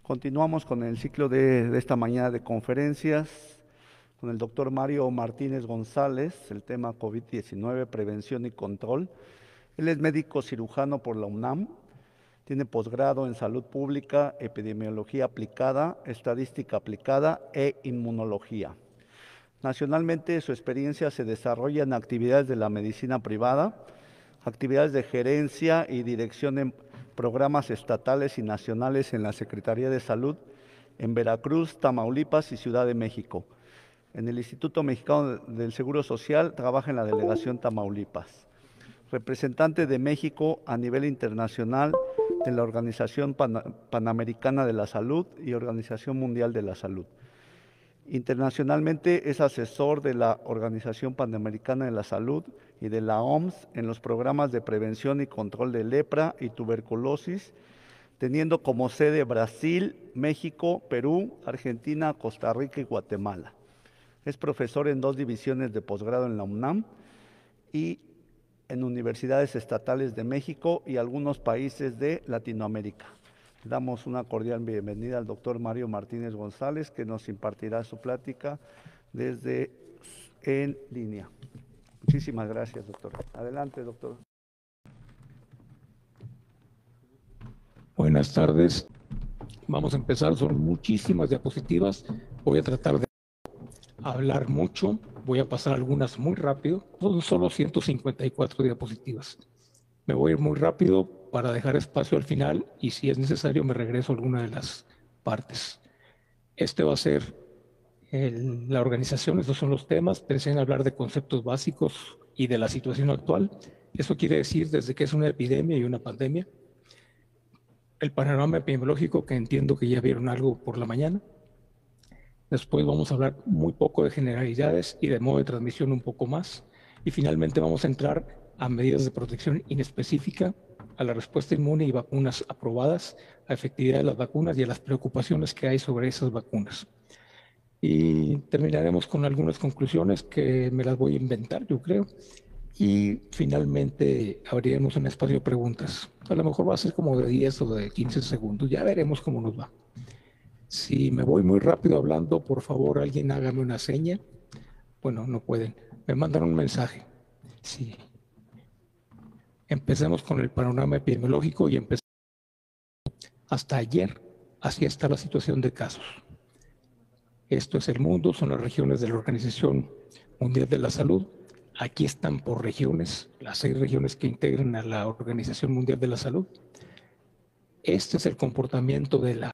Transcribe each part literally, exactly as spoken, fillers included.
Continuamos con el ciclo de, de esta mañana de conferencias con el doctor Mario Martínez González, el tema COVID diecinueve, prevención y control. Él es médico cirujano por la UNAM, tiene posgrado en salud pública, epidemiología aplicada, estadística aplicada e inmunología. Nacionalmente, su experiencia se desarrolla en actividades de la medicina privada, actividades de gerencia y dirección en programas estatales y nacionales en la Secretaría de Salud en Veracruz, Tamaulipas y Ciudad de México. En el Instituto Mexicano del Seguro Social trabaja en la delegación Tamaulipas. Representante de México a nivel internacional de la Organización Pan- Panamericana de la Salud y Organización Mundial de la Salud. Internacionalmente es asesor de la Organización Panamericana de la Salud y de la O M S en los programas de prevención y control de lepra y tuberculosis, teniendo como sede Brasil, México, Perú, Argentina, Costa Rica y Guatemala. Es profesor en dos divisiones de posgrado en la UNAM y en universidades estatales de México y algunos países de Latinoamérica. Damos una cordial bienvenida al doctor Mario Martínez González, que nos impartirá su plática desde en línea. Muchísimas gracias, doctor. Adelante, doctor. Buenas tardes. Vamos a empezar. Son muchísimas diapositivas. Voy a tratar de hablar mucho. Voy a pasar algunas muy rápido. Son solo ciento cincuenta y cuatro diapositivas. Me voy a ir muy rápido para dejar espacio al final y si es necesario me regreso a alguna de las partes. Este va a ser el, la organización, estos son los temas. Pensé en hablar de conceptos básicos y de la situación actual. Eso quiere decir desde que es una epidemia y una pandemia. El panorama epidemiológico, que entiendo que ya vieron algo por la mañana. Después vamos a hablar muy poco de generalidades y de modo de transmisión un poco más. Y finalmente vamos a entrar a medidas de protección inespecífica, a la respuesta inmune y vacunas aprobadas, a efectividad de las vacunas y a las preocupaciones que hay sobre esas vacunas. Y terminaremos con algunas conclusiones que me las voy a inventar, yo creo. Y finalmente abriremos un espacio de preguntas. A lo mejor va a ser como de diez o de quince segundos. Ya veremos cómo nos va. Si me voy muy rápido hablando, por favor, alguien hágame una seña. Bueno, no pueden. Me mandan un mensaje. Sí. Empecemos con el panorama epidemiológico y empezamos. Hasta ayer, así está la situación de casos. Esto es el mundo, son las regiones de la Organización Mundial de la Salud. Aquí están por regiones, las seis regiones que integran a la Organización Mundial de la Salud. Este es el comportamiento de la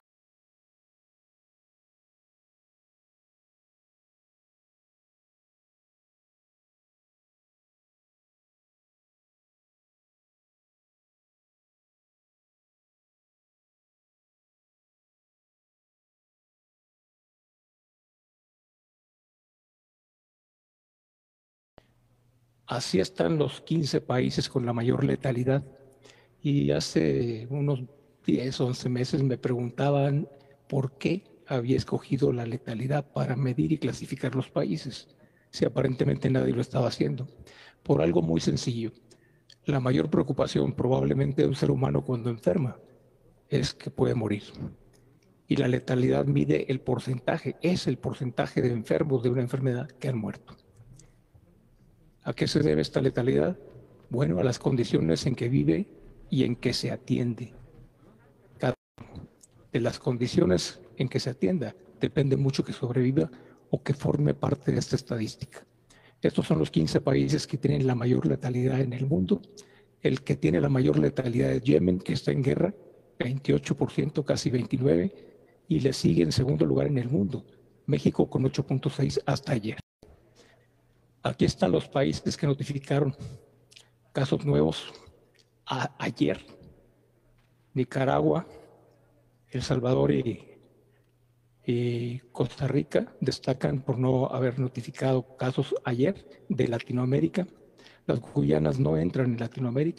Así están los quince países con la mayor letalidad. Y hace unos diez, once meses me preguntaban por qué había escogido la letalidad para medir y clasificar los países, si aparentemente nadie lo estaba haciendo. Por algo muy sencillo. La mayor preocupación probablemente de un ser humano cuando enferma es que puede morir. Y la letalidad mide el porcentaje, es el porcentaje de enfermos de una enfermedad que han muerto. ¿A qué se debe esta letalidad? Bueno, a las condiciones en que vive y en que se atiende. Cada de las condiciones en que se atienda depende mucho que sobreviva o que forme parte de esta estadística. Estos son los quince países que tienen la mayor letalidad en el mundo. El que tiene la mayor letalidad es Yemen, que está en guerra, veintiocho por ciento, casi veintinueve por ciento, y le sigue en segundo lugar en el mundo, México con ocho punto seis hasta ayer. Aquí están los países que notificaron casos nuevos a, ayer. Nicaragua, El Salvador y, y Costa Rica destacan por no haber notificado casos ayer de Latinoamérica. Las Guyanas no entran en Latinoamérica.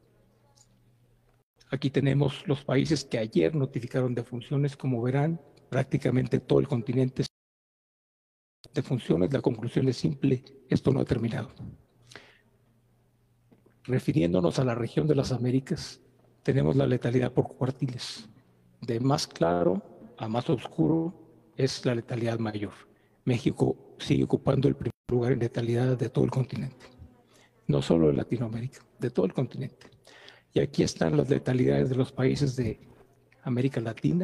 Aquí tenemos los países que ayer notificaron defunciones. Como verán, prácticamente todo el continente defunciones. La conclusión es simple, esto no ha terminado. Refiriéndonos a la región de las Américas, tenemos la letalidad por cuartiles. De más claro a más oscuro es la letalidad mayor. México sigue ocupando el primer lugar en letalidad de todo el continente, no solo de Latinoamérica, de todo el continente. Y aquí están las letalidades de los países de América Latina.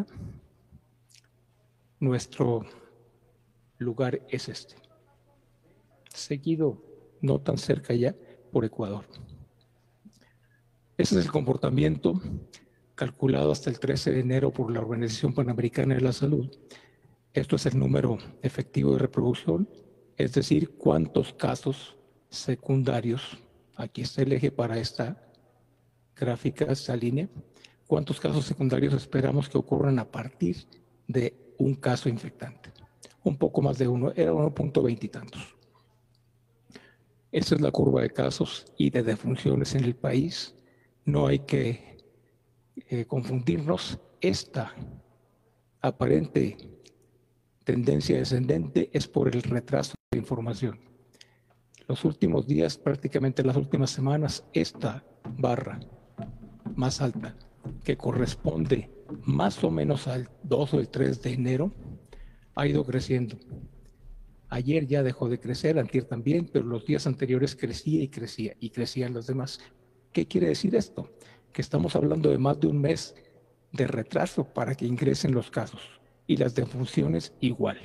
Nuestro lugar es este, seguido, no tan cerca ya, por Ecuador. Ese es el comportamiento calculado hasta el trece de enero por la Organización Panamericana de la Salud. Esto es el número efectivo de reproducción, es decir, cuántos casos secundarios, aquí está el eje para esta gráfica, esta línea, cuántos casos secundarios esperamos que ocurran a partir de un caso infectante. Un poco más de uno, era uno punto veinte y tantos. Esta es la curva de casos y de defunciones en el país. No hay que eh, confundirnos. Esta aparente tendencia descendente es por el retraso de información. Los últimos días, prácticamente las últimas semanas, esta barra más alta, que corresponde más o menos al dos o el tres de enero, ha ido creciendo. Ayer ya dejó de crecer, antier también, pero los días anteriores crecía y crecía y crecían los demás. ¿Qué quiere decir esto? Que estamos hablando de más de un mes de retraso para que ingresen los casos y las defunciones igual.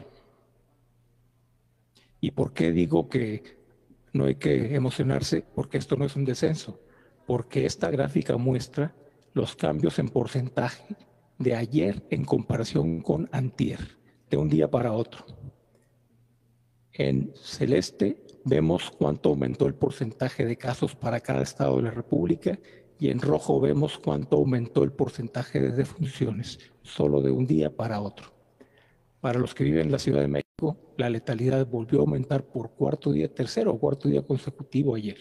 ¿Y por qué digo que no hay que emocionarse? Porque esto no es un descenso, porque esta gráfica muestra los cambios en porcentaje de ayer en comparación con antier, de un día para otro. En celeste vemos cuánto aumentó el porcentaje de casos para cada estado de la República y en rojo vemos cuánto aumentó el porcentaje de defunciones, solo de un día para otro. Para los que viven en la Ciudad de México, la letalidad volvió a aumentar por cuarto día, tercero o cuarto día consecutivo ayer.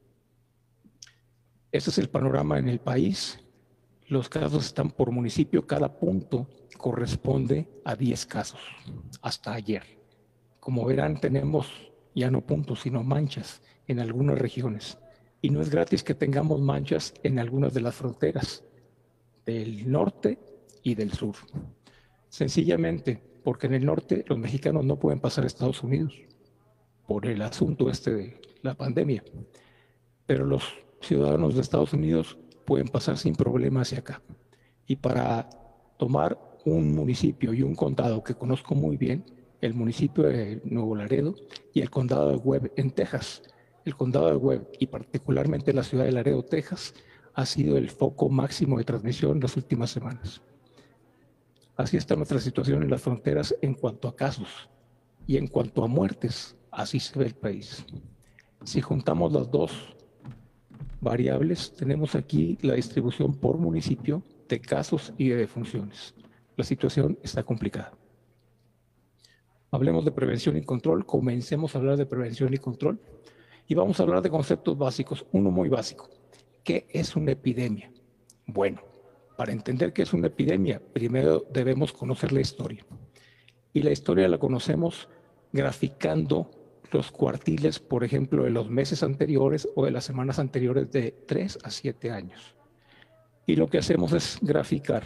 Este es el panorama en el país. Los casos están por municipio, cada punto corresponde a diez casos, hasta ayer. Como verán, tenemos ya no puntos, sino manchas en algunas regiones. Y no es gratis que tengamos manchas en algunas de las fronteras del norte y del sur. Sencillamente, porque en el norte los mexicanos no pueden pasar a Estados Unidos por el asunto este de la pandemia. Pero los ciudadanos de Estados Unidos pueden pasar sin problema hacia acá. Y para tomar un municipio y un condado que conozco muy bien, el municipio de Nuevo Laredo y el condado de Webb en Texas. El condado de Webb y particularmente la ciudad de Laredo, Texas, ha sido el foco máximo de transmisión en las últimas semanas. Así está nuestra situación en las fronteras en cuanto a casos y en cuanto a muertes, así se ve el país. Si juntamos las dos variables, tenemos aquí la distribución por municipio de casos y de defunciones. La situación está complicada. Hablemos de prevención y control, comencemos a hablar de prevención y control y vamos a hablar de conceptos básicos. Uno muy básico, ¿qué es una epidemia? Bueno, para entender qué es una epidemia, primero debemos conocer la historia. Y la historia la conocemos graficando los cuartiles, por ejemplo, de los meses anteriores o de las semanas anteriores de tres a siete años. Y lo que hacemos es graficar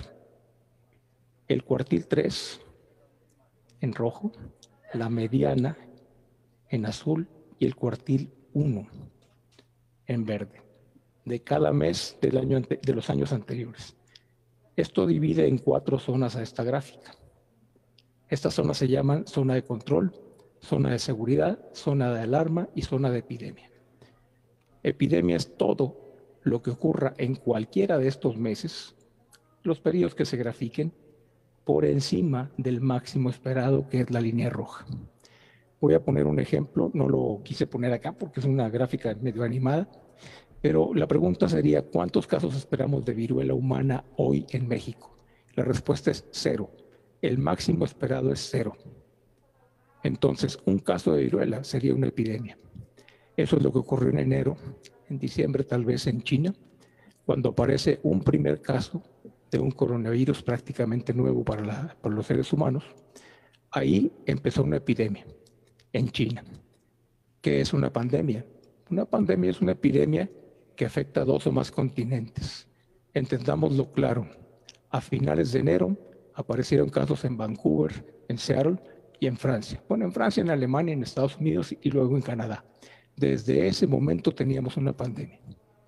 el cuartil tres en rojo, la mediana en azul y el cuartil uno en verde, de cada mes del año de los años anteriores. Esto divide en cuatro zonas a esta gráfica. Estas zonas se llaman zona de control, zona de seguridad, zona de alarma y zona de epidemia. Epidemia es todo lo que ocurra en cualquiera de estos meses, los periodos que se grafiquen, por encima del máximo esperado, que es la línea roja. Voy a poner un ejemplo, no lo quise poner acá porque es una gráfica medio animada, pero la pregunta sería, ¿cuántos casos esperamos de viruela humana hoy en México? La respuesta es cero. El máximo esperado es cero. Entonces, un caso de viruela sería una epidemia. Eso es lo que ocurrió en enero, en diciembre tal vez en China, cuando aparece un primer caso de un coronavirus prácticamente nuevo para, la, para los seres humanos. Ahí empezó una epidemia en China. ¿Qué es una pandemia? Una pandemia es una epidemia que afecta a dos o más continentes. Entendámoslo claro. A finales de enero aparecieron casos en Vancouver, en Seattle y en Francia. Bueno, en Francia, en Alemania, en Estados Unidos y luego en Canadá. Desde ese momento teníamos una pandemia.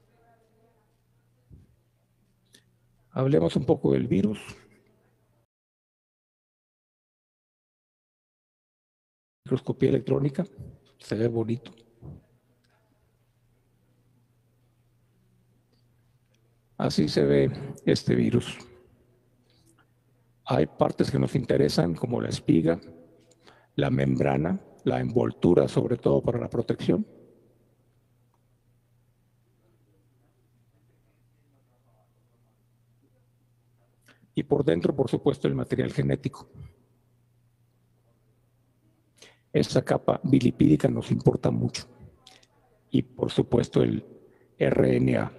Hablemos un poco del virus. Microscopía electrónica, se ve bonito. Así se ve este virus. Hay partes que nos interesan, como la espiga, la membrana, la envoltura, sobre todo para la protección. Y por dentro, por supuesto, el material genético. Esa capa bilipídica nos importa mucho. Y por supuesto el R N A.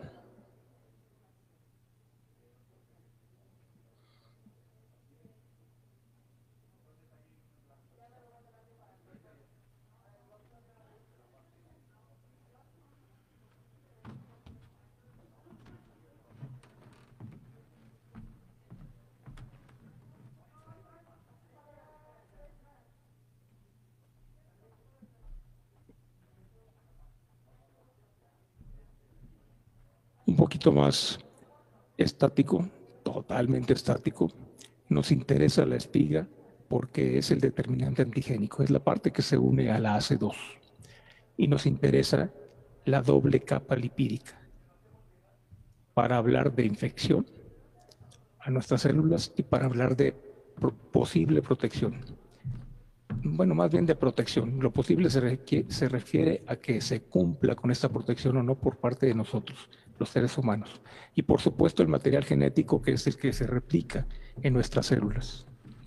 Un poquito más estático, totalmente estático. Nos interesa la espiga porque es el determinante antigénico, es la parte que se une a la A C dos. Y nos interesa la doble capa lipídica para hablar de infección a nuestras células y para hablar de posible protección. Bueno, más bien de protección. Lo posible se, requiere, se refiere a que se cumpla con esta protección o no por parte de nosotros, los seres humanos. Y por supuesto el material genético, que es el que se replica en nuestras células.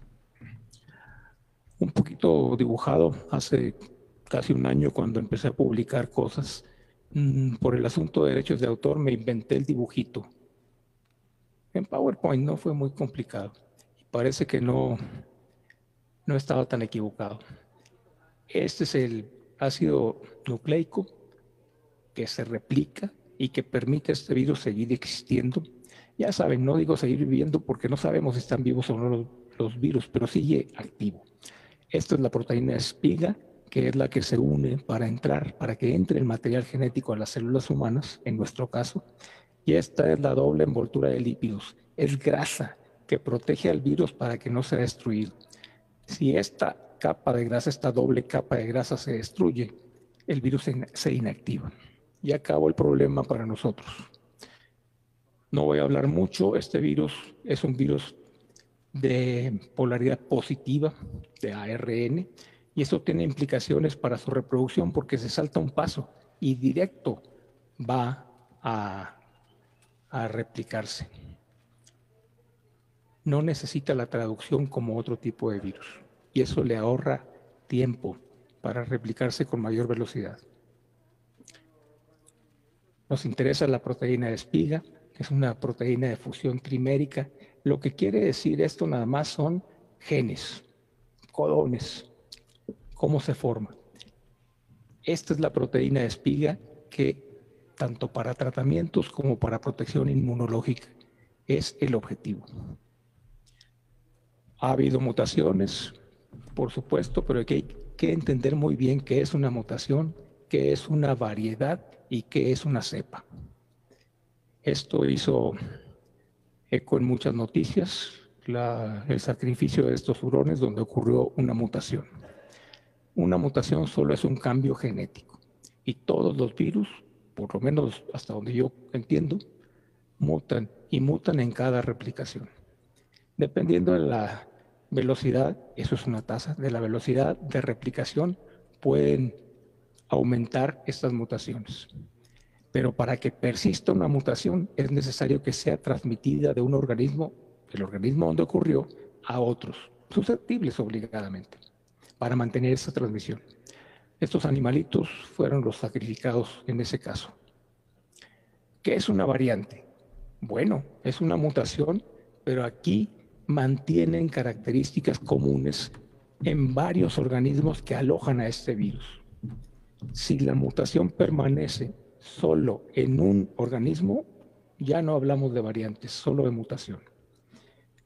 Un poquito dibujado hace casi un año, cuando empecé a publicar cosas, mmm, por el asunto de derechos de autor me inventé el dibujito. En PowerPoint no fue muy complicado. Y parece que no... no estaba tan equivocado. Este es el ácido nucleico que se replica y que permite a este virus seguir existiendo. Ya saben, no digo seguir viviendo porque no sabemos si están vivos o no los, los virus, pero sigue activo. Esta es la proteína espiga, que es la que se une para entrar, para que entre el material genético a las células humanas, en nuestro caso. Y esta es la doble envoltura de lípidos. Es grasa que protege al virus para que no sea destruido. Si esta capa de grasa, esta doble capa de grasa se destruye, el virus se inactiva. Y acabó el problema para nosotros. No voy a hablar mucho. Este virus es un virus de polaridad positiva, de A R N, y eso tiene implicaciones para su reproducción porque se salta un paso y directo va a, a replicarse. No necesita la traducción como otro tipo de virus y eso le ahorra tiempo para replicarse con mayor velocidad. Nos interesa la proteína de espiga, que es una proteína de fusión trimérica. Lo que quiere decir esto nada más son genes, codones, cómo se forma. Esta es la proteína de espiga que tanto para tratamientos como para protección inmunológica es el objetivo. Ha habido mutaciones, por supuesto, pero hay que entender muy bien qué es una mutación, qué es una variedad y qué es una cepa. Esto hizo eco en muchas noticias, la, el sacrificio de estos hurones donde ocurrió una mutación. Una mutación solo es un cambio genético y todos los virus, por lo menos hasta donde yo entiendo, mutan y mutan en cada replicación. Dependiendo de la velocidad, eso es una tasa, de la velocidad de replicación pueden aumentar estas mutaciones. Pero para que persista una mutación es necesario que sea transmitida de un organismo, el organismo donde ocurrió, a otros, susceptibles obligadamente, para mantener esa transmisión. Estos animalitos fueron los sacrificados en ese caso. ¿Qué es una variante? Bueno, es una mutación, pero aquí mantienen características comunes en varios organismos que alojan a este virus. Si la mutación permanece solo en un organismo, ya no hablamos de variantes, solo de mutación.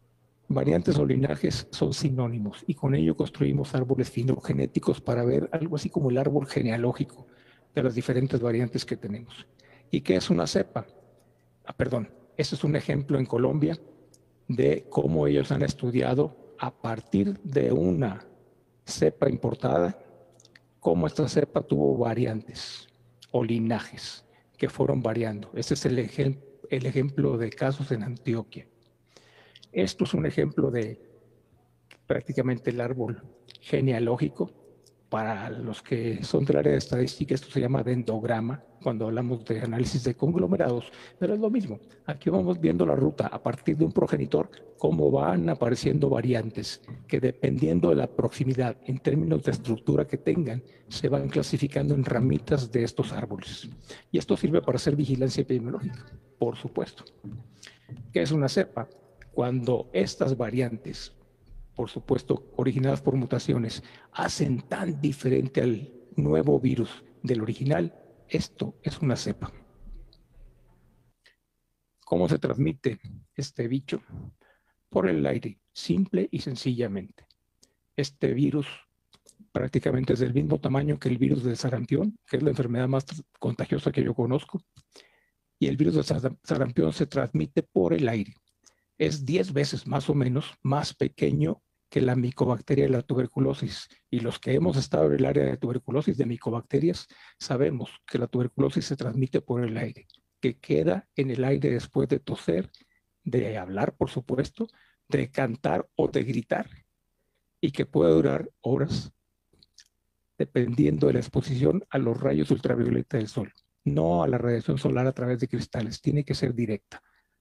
Variantes o linajes son sinónimos y con ello construimos árboles filogenéticos para ver algo así como el árbol genealógico de las diferentes variantes que tenemos. ¿Y qué es una cepa? Ah, perdón, este es un ejemplo en Colombia de cómo ellos han estudiado a partir de una cepa importada, cómo esta cepa tuvo variantes o linajes que fueron variando. Este es el, ejem el ejemplo de casos en Antioquia. Esto es un ejemplo de prácticamente el árbol genealógico. Para los que son del área de estadística, esto se llama dendrograma cuando hablamos de análisis de conglomerados, pero es lo mismo. Aquí vamos viendo la ruta a partir de un progenitor, cómo van apareciendo variantes que dependiendo de la proximidad en términos de estructura que tengan, se van clasificando en ramitas de estos árboles. Y esto sirve para hacer vigilancia epidemiológica, por supuesto. ¿Qué es una cepa? Cuando estas variantes, por supuesto, originadas por mutaciones, hacen tan diferente al nuevo virus del original, esto es una cepa. ¿Cómo se transmite este bicho? Por el aire, simple y sencillamente. Este virus prácticamente es del mismo tamaño que el virus del sarampión, que es la enfermedad más contagiosa que yo conozco, y el virus del sarampión se transmite por el aire. Es diez veces más o menos más pequeño que la micobacteria de la tuberculosis. Y los que hemos estado en el área de tuberculosis, de micobacterias, sabemos que la tuberculosis se transmite por el aire, que queda en el aire después de toser, de hablar, por supuesto, de cantar o de gritar, y que puede durar horas dependiendo de la exposición a los rayos ultravioleta del sol, no a la radiación solar a través de cristales, tiene que ser directa.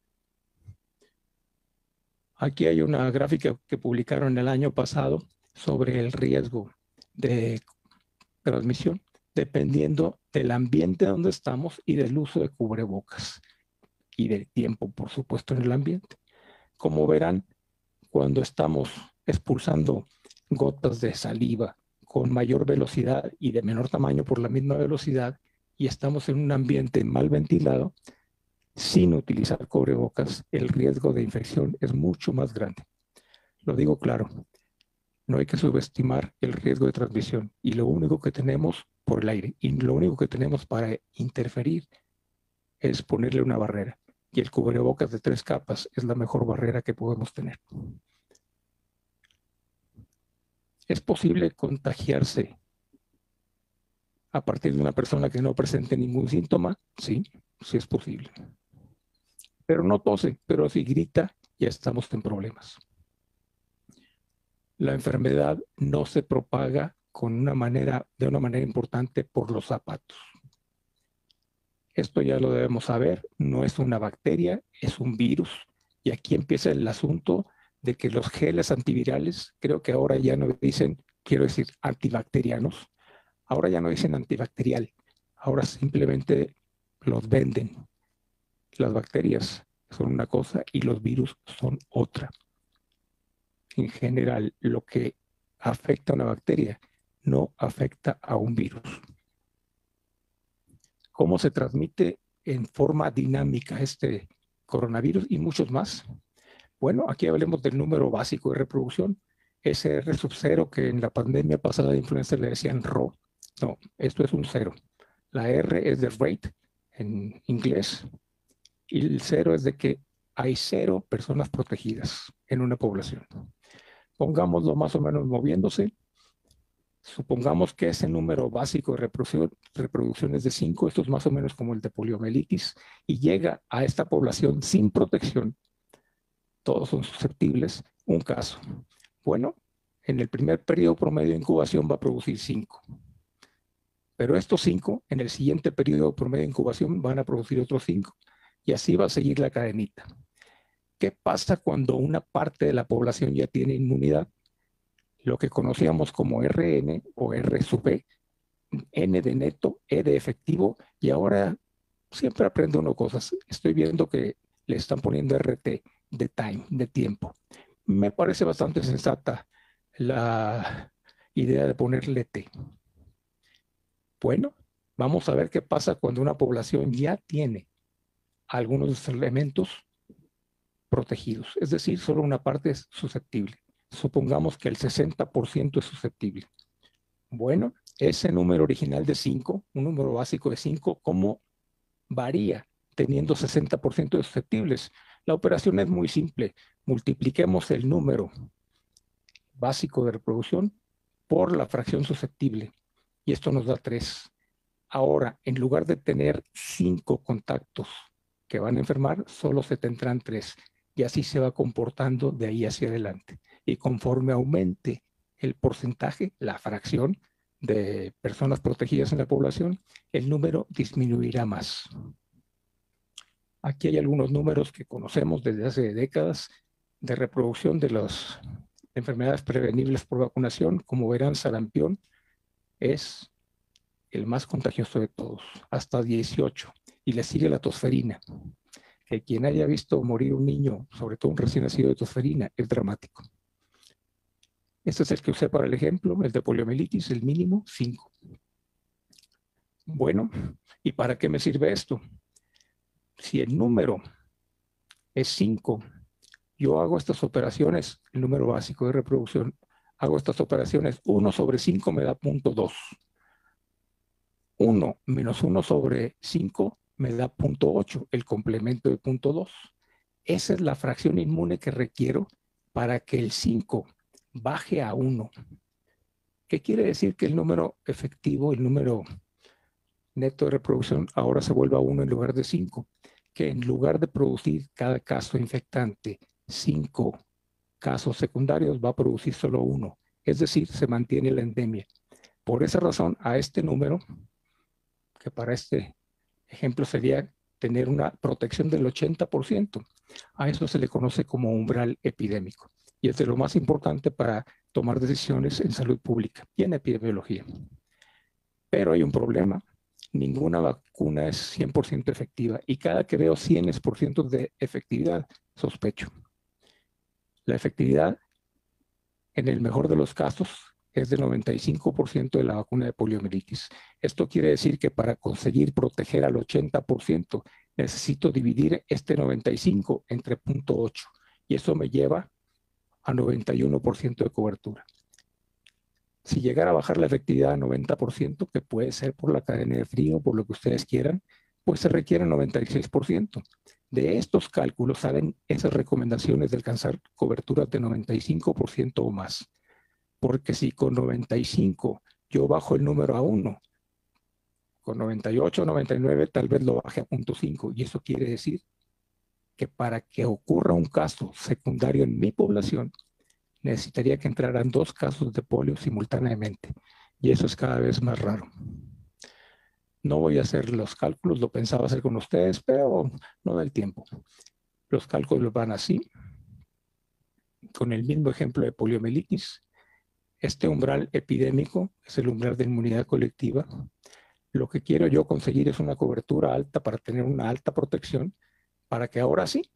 Aquí hay una gráfica que publicaron el año pasado sobre el riesgo de transmisión, dependiendo del ambiente donde estamos y del uso de cubrebocas y del tiempo, por supuesto, en el ambiente. Como verán, cuando estamos expulsando gotas de saliva con mayor velocidad y de menor tamaño por la misma velocidad y estamos en un ambiente mal ventilado, sin utilizar cubrebocas, el riesgo de infección es mucho más grande. Lo digo claro, no hay que subestimar el riesgo de transmisión y lo único que tenemos por el aire y lo único que tenemos para interferir es ponerle una barrera y el cubrebocas de tres capas es la mejor barrera que podemos tener. ¿Es posible contagiarse a partir de una persona que no presente ningún síntoma? Sí, sí es posible. Pero no tose, pero si grita, ya estamos en problemas. La enfermedad no se propaga con una manera, de una manera importante por los zapatos. Esto ya lo debemos saber, no es una bacteria, es un virus. Y aquí empieza el asunto de que los geles antivirales, creo que ahora ya no dicen, quiero decir, antibacterianos, ahora ya no dicen antibacterial, ahora simplemente los venden. Las bacterias son una cosa y los virus son otra. En general, lo que afecta a una bacteria no afecta a un virus. ¿Cómo se transmite en forma dinámica este coronavirus y muchos más? Bueno, aquí hablemos del número básico de reproducción, ese R sub cero que en la pandemia pasada de influenza le decían R O. No, esto es un cero. La R es de rate en inglés y el cero es de que hay cero personas protegidas en una población. Pongámoslo más o menos moviéndose. Supongamos que ese número básico de reproducción, reproducción es de cinco, esto es más o menos como el de poliomielitis, y llega a esta población sin protección, todos son susceptibles, un caso. Bueno, en el primer periodo promedio de incubación va a producir cinco. Pero estos cinco, en el siguiente periodo promedio de incubación, van a producir otros cinco. Y así va a seguir la cadenita. ¿Qué pasa cuando una parte de la población ya tiene inmunidad? Lo que conocíamos como R N o R sub B, N de neto, E de efectivo, y ahora siempre aprendo uno cosas. Estoy viendo que le están poniendo R T de time, de tiempo. Me parece bastante sensata la idea de ponerle T. Bueno, vamos a ver qué pasa cuando una población ya tiene algunos elementos protegidos, es decir, solo una parte es susceptible. Supongamos que el sesenta por ciento es susceptible. Bueno, ese número original de cinco, un número básico de cinco, ¿cómo varía teniendo sesenta por ciento de susceptibles? La operación es muy simple. Multipliquemos el número básico de reproducción por la fracción susceptible y esto nos da tres. Ahora, en lugar de tener cinco contactos que van a enfermar, solo se tendrán tres y así se va comportando de ahí hacia adelante. Y conforme aumente el porcentaje, la fracción de personas protegidas en la población, el número disminuirá más. Aquí hay algunos números que conocemos desde hace décadas de reproducción de las enfermedades prevenibles por vacunación. Como verán, sarampión es el más contagioso de todos, hasta dieciocho, y le sigue la tosferina. Que quien haya visto morir un niño, sobre todo un recién nacido de tosferina, es dramático. Este es el que usé para el ejemplo, el de poliomielitis, el mínimo, cinco. Bueno, ¿y para qué me sirve esto? Si el número es cinco, yo hago estas operaciones, el número básico de reproducción, hago estas operaciones, uno sobre cinco me da cero punto dos. uno menos uno sobre cinco me da cero punto ocho, el complemento de cero punto dos. Esa es la fracción inmune que requiero para que el cinco baje a uno. ¿Qué quiere decir? Que el número efectivo, el número neto de reproducción, ahora se vuelva uno en lugar de cinco. Que en lugar de producir cada caso infectante cinco casos secundarios, va a producir solo uno. Es decir, se mantiene la endemia. Por esa razón, a este número, que para este ejemplo sería tener una protección del ochenta por ciento, a eso se le conoce como umbral epidémico. Y es de lo más importante para tomar decisiones en salud pública y en epidemiología. Pero hay un problema. Ninguna vacuna es cien por ciento efectiva y cada que veo cien por ciento de efectividad, sospecho. La efectividad, en el mejor de los casos, es del noventa y cinco por ciento de la vacuna de poliomielitis. Esto quiere decir que para conseguir proteger al ochenta por ciento necesito dividir este noventa y cinco entre cero punto ocho y eso me lleva a noventa y uno por ciento de cobertura. Si llegara a bajar la efectividad a noventa por ciento, que puede ser por la cadena de frío, por lo que ustedes quieran, pues se requiere noventa y seis por ciento. De estos cálculos salen esas recomendaciones de alcanzar coberturas de noventa y cinco por ciento o más. Porque si con noventa y cinco yo bajo el número a uno, con noventa y ocho, noventa y nueve tal vez lo baje a cero punto cinco. Y eso quiere decir que para que ocurra un caso secundario en mi población, necesitaría que entraran dos casos de polio simultáneamente. Y eso es cada vez más raro. No voy a hacer los cálculos, lo pensaba hacer con ustedes, pero no da el tiempo. Los cálculos van así. Con el mismo ejemplo de poliomielitis, este umbral epidémico es el umbral de inmunidad colectiva. Lo que quiero yo conseguir es una cobertura alta para tener una alta protección, para que ahora sí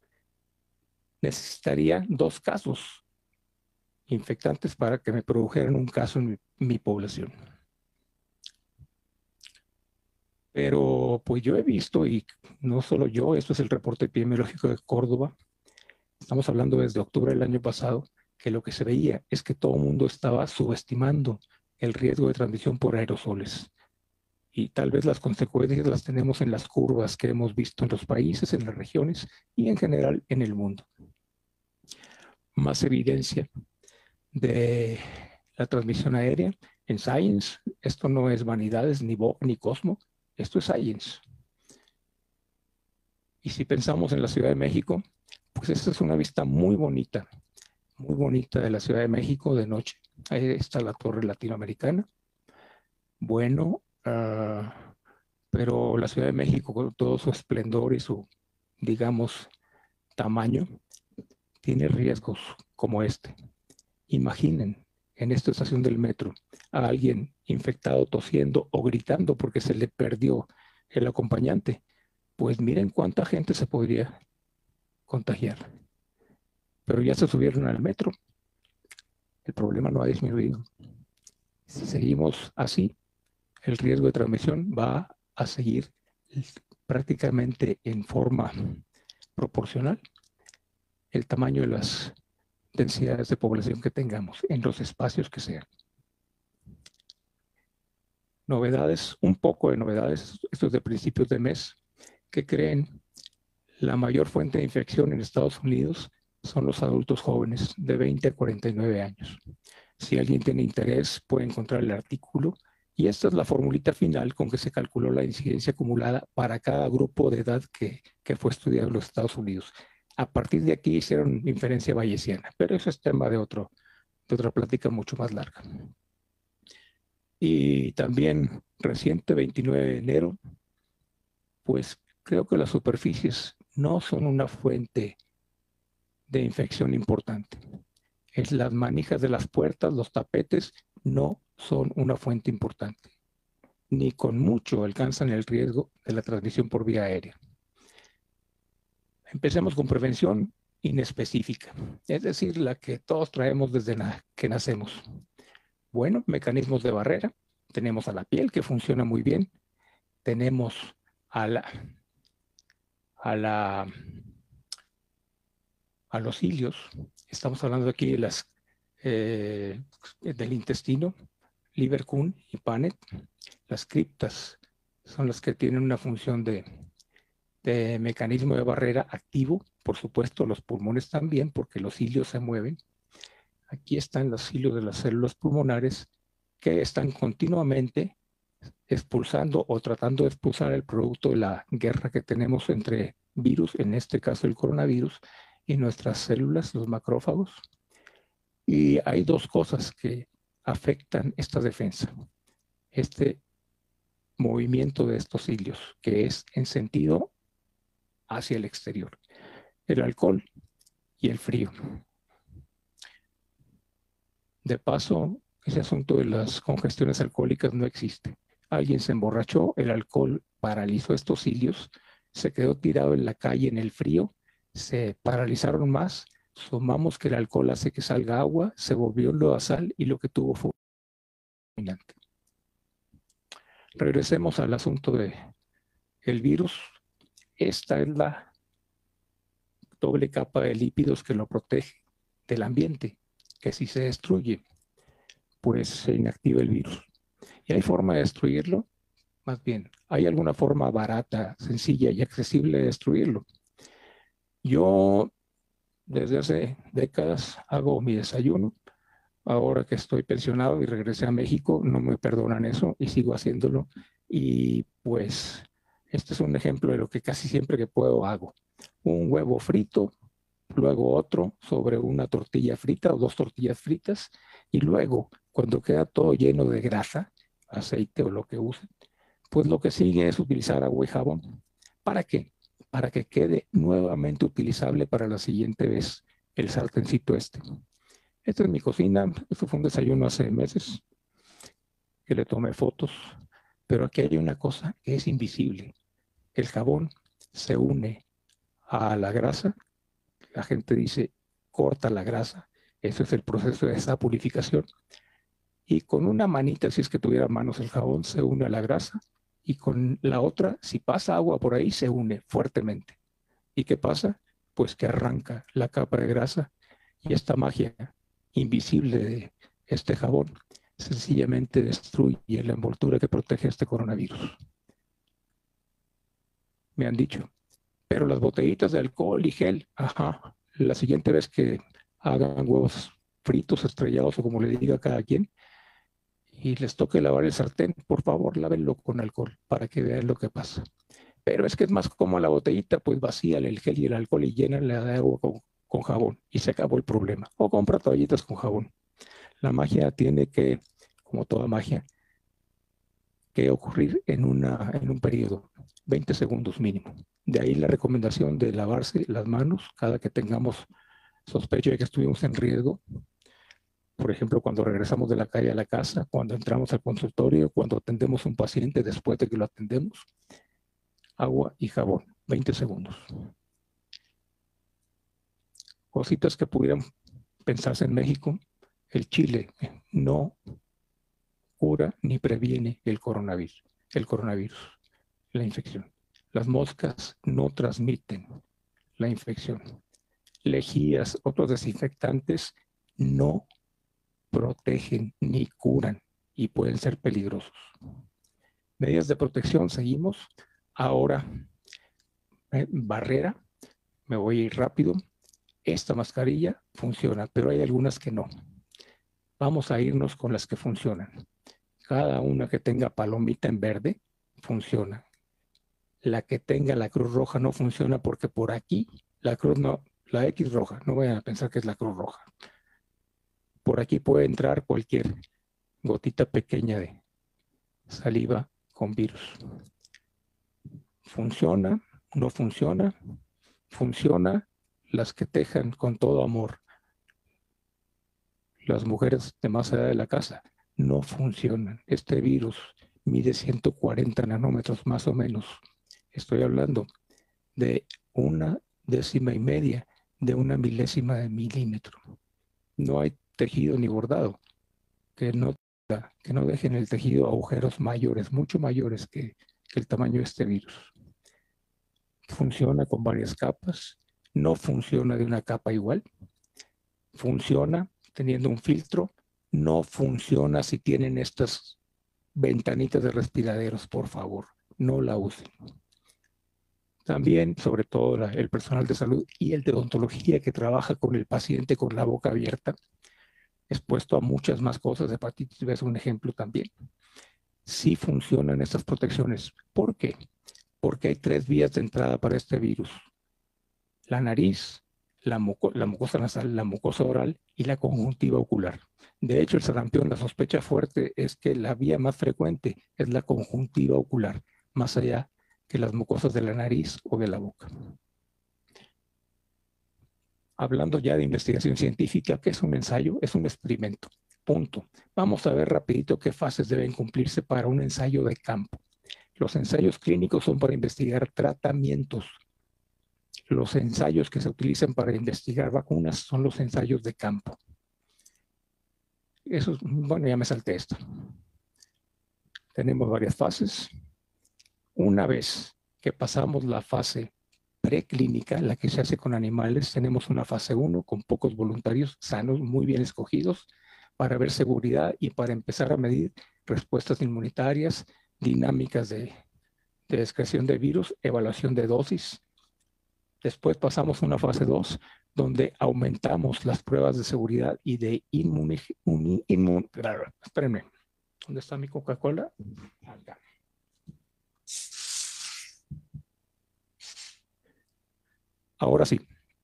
necesitaría dos casos infectantes para que me produjeran un caso en mi, mi población. Pero pues yo he visto, y no solo yo, esto es el reporte epidemiológico de Córdoba, estamos hablando desde octubre del año pasado, que lo que se veía es que todo el mundo estaba subestimando el riesgo de transmisión por aerosoles. Y tal vez las consecuencias las tenemos en las curvas que hemos visto en los países, en las regiones y en general en el mundo. Más evidencia de la transmisión aérea en Science. Esto no es Vanidades, ni Vogue, ni Cosmo. Esto es Science. Y si pensamos en la Ciudad de México, pues esta es una vista muy bonita, muy bonita de la Ciudad de México de noche. Ahí está la Torre Latinoamericana. Bueno, uh, pero la Ciudad de México, con todo su esplendor y su, digamos, tamaño, tiene riesgos como este. Imaginen en esta estación del metro a alguien infectado tosiendo o gritando porque se le perdió el acompañante. Pues miren cuánta gente se podría contagiar. Pero ya se subieron al metro. El problema no ha disminuido. Si seguimos así, el riesgo de transmisión va a seguir prácticamente en forma proporcional. el tamaño de las densidades de población que tengamos en los espacios que sean. Novedades, un poco de novedades, esto es de principios de mes, que creen la mayor fuente de infección en Estados Unidos son los adultos jóvenes de veinte a cuarenta y nueve años. Si alguien tiene interés, puede encontrar el artículo. Y esta es la formulita final con que se calculó la incidencia acumulada para cada grupo de edad que, que fue estudiado en los Estados Unidos. A partir de aquí hicieron inferencia bayesiana, pero eso es tema de, otro, de otra plática mucho más larga. Y también reciente, veintinueve de enero, pues creo que las superficies no son una fuente de infección importante. Es las manijas de las puertas, los tapetes, no son una fuente importante. Ni con mucho alcanzan el riesgo de la transmisión por vía aérea. Empecemos con prevención inespecífica, es decir, la que todos traemos desde que nacemos. Bueno, mecanismos de barrera. Tenemos a la piel, que funciona muy bien. Tenemos a la, a la, a los cilios. Estamos hablando aquí de las, eh, del intestino, liver, Kuhn y Panet. Las criptas son las que tienen una función de, de mecanismo de barrera activo. Por supuesto, los pulmones también, porque los cilios se mueven. Aquí están los cilios de las células pulmonares que están continuamente expulsando o tratando de expulsar el producto de la guerra que tenemos entre virus, en este caso el coronavirus, y nuestras células, los macrófagos. Y hay dos cosas que afectan esta defensa. Este movimiento de estos cilios, que es en sentido hacia el exterior. El alcohol y el frío. De paso, ese asunto de las congestiones alcohólicas no existe. Alguien se emborrachó, el alcohol paralizó estos cilios, se quedó tirado en la calle en el frío, se paralizaron más, sumamos que el alcohol hace que salga agua, se volvió lodazal y lo que tuvo fue dominante. Regresemos al asunto de el virus. Esta es la doble capa de lípidos que lo protege del ambiente, que si se destruye, pues se inactiva el virus. ¿Y hay forma de destruirlo? Más bien, ¿hay alguna forma barata, sencilla y accesible de destruirlo? Yo, desde hace décadas, hago mi desayuno. Ahora que estoy pensionado y regresé a México, no me perdonan eso y sigo haciéndolo. Y pues, este es un ejemplo de lo que casi siempre que puedo hago. Un huevo frito, luego otro sobre una tortilla frita o dos tortillas fritas, y luego, cuando queda todo lleno de grasa, aceite o lo que usen, pues lo que sigue es utilizar agua y jabón. ¿Para qué? Para que quede nuevamente utilizable para la siguiente vez el sartencito este. Esta es mi cocina. Esto fue un desayuno hace meses que le tomé fotos, pero aquí hay una cosa que es invisible. El jabón se une a la grasa. La gente dice, corta la grasa. Ese es el proceso de esa purificación. Y con una manita, si es que tuviera manos el jabón, se une a la grasa. Y con la otra, si pasa agua por ahí, se une fuertemente. ¿Y qué pasa? Pues que arranca la capa de grasa y esta magia invisible de este jabón sencillamente destruye la envoltura que protege este coronavirus. Me han dicho, pero las botellitas de alcohol y gel, ajá, la siguiente vez que hagan huevos fritos, estrellados o como le diga a cada quien, y les toque lavar el sartén, por favor, lávenlo con alcohol para que vean lo que pasa. Pero es que es más como la botellita, pues vacíale el gel y el alcohol y llénala de agua con, con jabón y se acabó el problema. O compra toallitas con jabón. La magia tiene que, como toda magia, que ocurrir en, una, en un periodo, veinte segundos mínimo. De ahí la recomendación de lavarse las manos cada que tengamos sospecha de que estuvimos en riesgo. Por ejemplo, cuando regresamos de la calle a la casa, cuando entramos al consultorio, cuando atendemos a un paciente después de que lo atendemos. Agua y jabón, veinte segundos. Cositas que pudieran pensarse en México. El chile no cura ni previene el coronavirus, el coronavirus, la infección. Las moscas no transmiten la infección. lejías, otros desinfectantes no protegen ni curan y pueden ser peligrosos. Medidas de protección, seguimos. Ahora, eh, barrera, me voy a ir rápido. Esta mascarilla funciona, pero hay algunas que no. Vamos a irnos con las que funcionan. Cada una que tenga palomita en verde funciona. La que tenga la cruz roja no funciona porque por aquí la cruz no, la X roja, no vayan a pensar que es la cruz roja. Por aquí puede entrar cualquier gotita pequeña de saliva con virus. ¿Funciona? ¿No funciona? Funciona las que tejan con todo amor. Las mujeres de más allá de la casa no funcionan. Este virus mide ciento cuarenta nanómetros más o menos. Estoy hablando de una décima y media de una milésima de milímetro. No hay tejido ni bordado que no, que no deje en el tejido agujeros mayores, mucho mayores que, que el tamaño de este virus. Funciona con varias capas, no funciona de una capa igual, funciona teniendo un filtro, no funciona si tienen estas ventanitas de respiraderos, por favor, no la usen. También, sobre todo la, el personal de salud y el de odontología que trabaja con el paciente con la boca abierta, expuesto a muchas más cosas, hepatitis B es un ejemplo también. Sí funcionan estas protecciones. ¿Por qué? Porque hay tres vías de entrada para este virus. La nariz, la, muco la mucosa nasal, la mucosa oral y la conjuntiva ocular. De hecho, el sarampión, la sospecha fuerte es que la vía más frecuente es la conjuntiva ocular, más allá que las mucosas de la nariz o de la boca. Hablando ya de investigación científica, ¿qué es un ensayo? Es un experimento. Punto. Vamos a ver rapidito qué fases deben cumplirse para un ensayo de campo. Los ensayos clínicos son para investigar tratamientos. Los ensayos que se utilizan para investigar vacunas son los ensayos de campo. Eso, bueno, ya me salté esto. Tenemos varias fases. Una vez que pasamos la fase preclínica, la que se hace con animales, tenemos una fase uno con pocos voluntarios sanos, muy bien escogidos, para ver seguridad y para empezar a medir respuestas inmunitarias, dinámicas de, de excreción de virus, evaluación de dosis. Después pasamos a una fase dos, donde aumentamos las pruebas de seguridad y de inmun... inmun espérenme, ¿dónde está mi Coca-Cola? Acá. Ahora sí.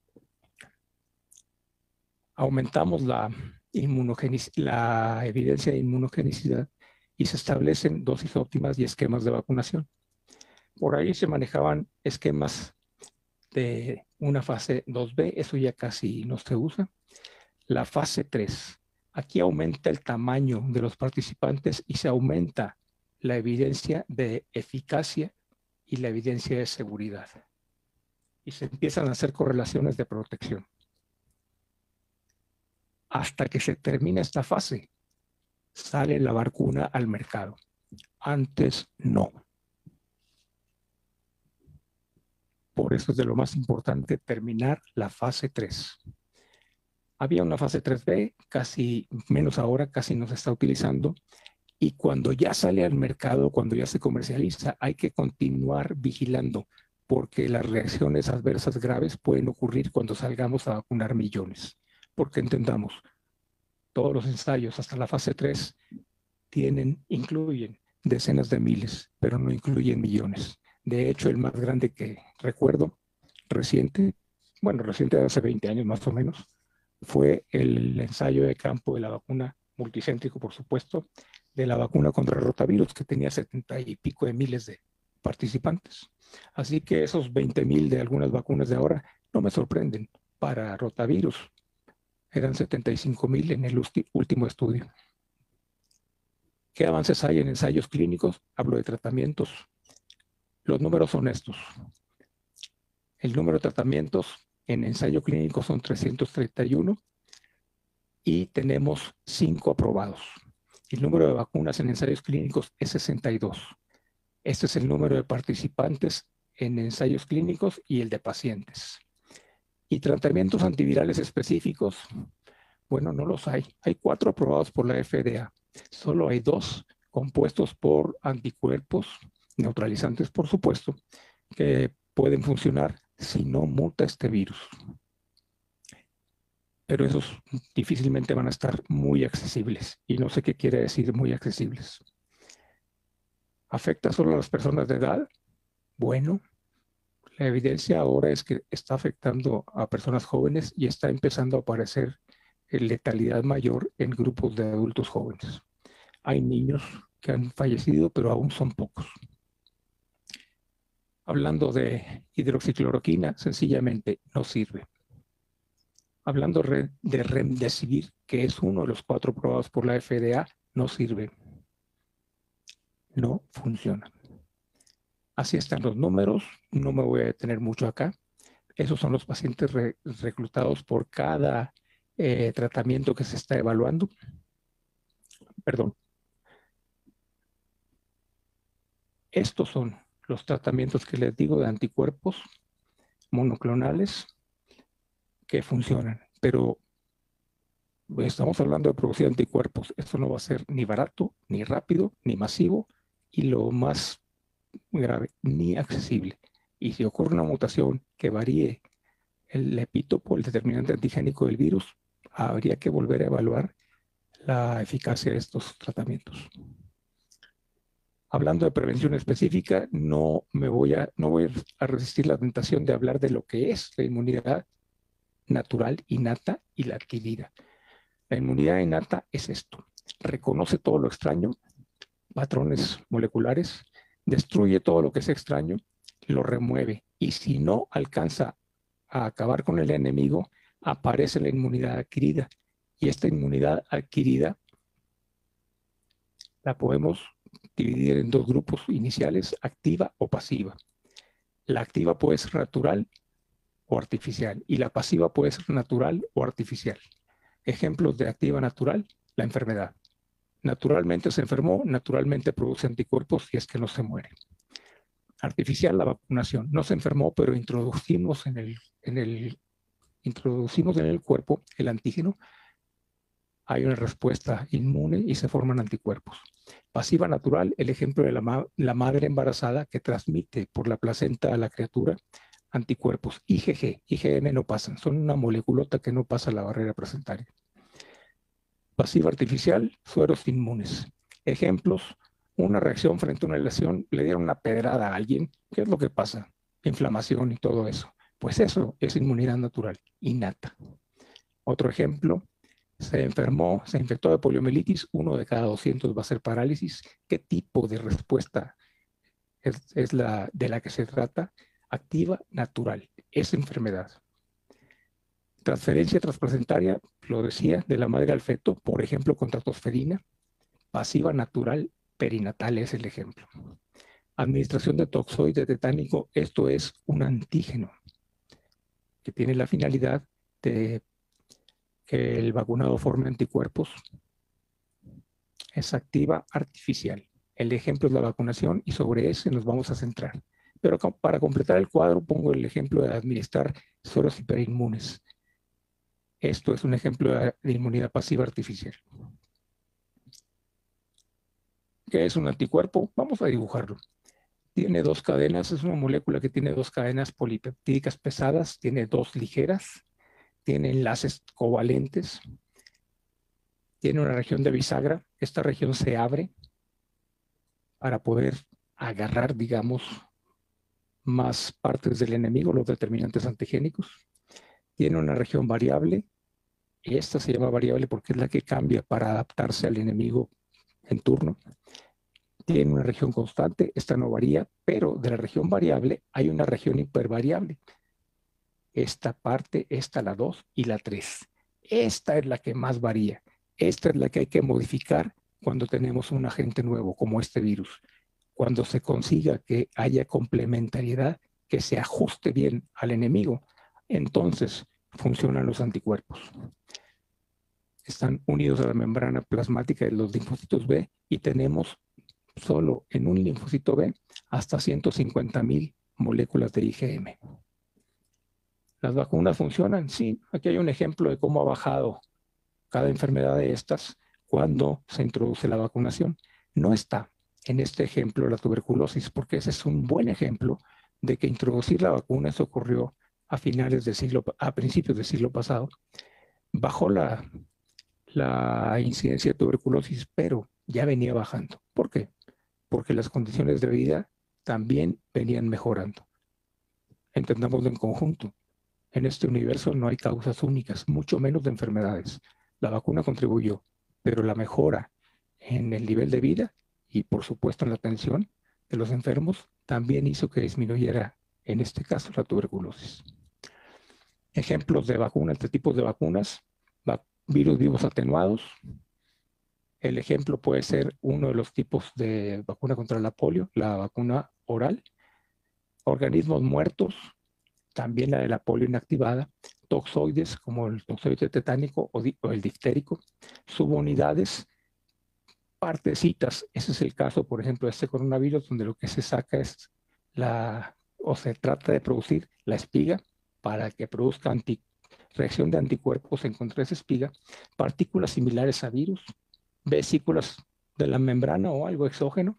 Aumentamos la, la evidencia de inmunogenicidad y se establecen dosis óptimas y esquemas de vacunación. Por ahí se manejaban esquemas de una fase dos B, eso ya casi no se usa. La fase tres, aquí aumenta el tamaño de los participantes y se aumenta la evidencia de eficacia y la evidencia de seguridad. Y se empiezan a hacer correlaciones de protección. Hasta que se termina esta fase, sale la vacuna al mercado. Antes no. Por eso es de lo más importante terminar la fase tres. Había una fase tres B, casi menos ahora, casi no se está utilizando. Y cuando ya sale al mercado, cuando ya se comercializa, hay que continuar vigilando, porque las reacciones adversas graves pueden ocurrir cuando salgamos a vacunar millones. Porque entendamos, todos los ensayos hasta la fase tres tienen, incluyen decenas de miles, pero no incluyen millones. De hecho, el más grande que recuerdo, reciente, bueno, reciente de hace veinte años más o menos, fue el ensayo de campo de la vacuna multicéntrico, por supuesto, de la vacuna contra rotavirus, que tenía setenta y pico de miles de participantes. Así que esos veinte mil de algunas vacunas de ahora no me sorprenden. Para rotavirus eran setenta y cinco mil en el último estudio. ¿Qué avances hay en ensayos clínicos? Hablo de tratamientos. Los números son estos. El número de tratamientos en ensayo clínico son trescientos treinta y uno y tenemos cinco aprobados. El número de vacunas en ensayos clínicos es sesenta y dos. Este es el número de participantes en ensayos clínicos y el de pacientes. Y tratamientos antivirales específicos, bueno, no los hay. Hay cuatro aprobados por la F D A. Solo hay dos compuestos por anticuerpos, neutralizantes por supuesto, que pueden funcionar si no muta este virus. Pero esos difícilmente van a estar muy accesibles. Y no sé qué quiere decir muy accesibles. ¿Afecta solo a las personas de edad? Bueno, la evidencia ahora es que está afectando a personas jóvenes y está empezando a aparecer letalidad mayor en grupos de adultos jóvenes. Hay niños que han fallecido, pero aún son pocos. Hablando de hidroxicloroquina, sencillamente no sirve. Hablando de Remdesivir, que es uno de los cuatro aprobados por la F D A, no sirve. No funciona. Así están los números, no me voy a detener mucho acá. Esos son los pacientes re reclutados por cada eh, tratamiento que se está evaluando. Perdón. Estos son los tratamientos que les digo de anticuerpos monoclonales que funcionan, pero estamos hablando de producir anticuerpos. Esto no va a ser ni barato, ni rápido, ni masivo, y lo más grave, ni accesible. Y si ocurre una mutación que varíe el epítopo, el determinante antigénico del virus, habría que volver a evaluar la eficacia de estos tratamientos. Hablando de prevención específica, no me voy a, no voy a resistir la tentación de hablar de lo que es la inmunidad natural, innata y la adquirida. La inmunidad innata es esto: reconoce todo lo extraño, patrones moleculares, destruye todo lo que es extraño, lo remueve, y si no alcanza a acabar con el enemigo, aparece la inmunidad adquirida. Y esta inmunidad adquirida la podemos dividir en dos grupos iniciales: activa o pasiva. La activa puede ser natural o artificial, y la pasiva puede ser natural o artificial. Ejemplos de activa natural: la enfermedad. Naturalmente se enfermó, naturalmente produce anticuerpos y es que no se muere. Artificial, la vacunación. No se enfermó, pero introducimos en el, en el, introducimos en el cuerpo el antígeno. Hay una respuesta inmune y se forman anticuerpos. Pasiva natural, el ejemplo de la, ma la madre embarazada que transmite por la placenta a la criatura anticuerpos. I G G, I G M no pasan, son una moleculota que no pasa la barrera placentaria. Pasiva artificial, sueros inmunes. Ejemplos: una reacción frente a una lesión, le dieron una pedrada a alguien. ¿Qué es lo que pasa? Inflamación y todo eso. Pues eso es inmunidad natural, innata. Otro ejemplo: se enfermó, se infectó de poliomielitis, uno de cada doscientos va a ser parálisis. ¿Qué tipo de respuesta es, es la de la que se trata? Activa, natural, es enfermedad. Transferencia transplacentaria, lo decía, de la madre al feto, por ejemplo, con testosterona. Pasiva natural, perinatal es el ejemplo. Administración de toxoide tetánico, esto es un antígeno que tiene la finalidad de que el vacunado forme anticuerpos. Es activa artificial. El ejemplo es la vacunación y sobre ese nos vamos a centrar. Pero para completar el cuadro pongo el ejemplo de administrar sueros hiperinmunes. Esto es un ejemplo de inmunidad pasiva artificial. ¿Qué es un anticuerpo? Vamos a dibujarlo. Tiene dos cadenas, es una molécula que tiene dos cadenas polipeptídicas pesadas, tiene dos ligeras, tiene enlaces covalentes, tiene una región de bisagra. Esta región se abre para poder agarrar, digamos, más partes del enemigo, los determinantes antigénicos. Tiene una región variable. Esta se llama variable porque es la que cambia para adaptarse al enemigo en turno. Tiene una región constante, esta no varía, pero de la región variable hay una región hipervariable. Esta parte, esta la dos y la tres. Esta es la que más varía. Esta es la que hay que modificar cuando tenemos un agente nuevo como este virus. Cuando se consiga que haya complementariedad, que se ajuste bien al enemigo, entonces funcionan los anticuerpos. Están unidos a la membrana plasmática de los linfocitos B y tenemos solo en un linfocito B hasta ciento cincuenta mil moléculas de I G M. ¿Las vacunas funcionan? Sí, aquí hay un ejemplo de cómo ha bajado cada enfermedad de estas cuando se introduce la vacunación. No está en este ejemplo la tuberculosis, porque ese es un buen ejemplo de que introducir la vacuna, eso ocurrió a finales del siglo, a principios del siglo pasado, bajó la, la incidencia de tuberculosis, pero ya venía bajando. ¿Por qué? Porque las condiciones de vida también venían mejorando. Entendámoslo en conjunto. En este universo no hay causas únicas, mucho menos de enfermedades. La vacuna contribuyó, pero la mejora en el nivel de vida y por supuesto en la atención de los enfermos también hizo que disminuyera, en este caso, la tuberculosis. Ejemplos de vacunas, de tipos de vacunas, virus vivos atenuados. El ejemplo puede ser uno de los tipos de vacuna contra la polio, la vacuna oral. Organismos muertos, también la de la polio inactivada, toxoides como el toxoide tetánico o, o el diftérico, subunidades, partecitas. Ese es el caso, por ejemplo, de este coronavirus, donde lo que se saca es la, o se trata de producir la espiga para que produzca anti, reacción de anticuerpos en contra de esa espiga, partículas similares a virus, vesículas de la membrana o algo exógeno,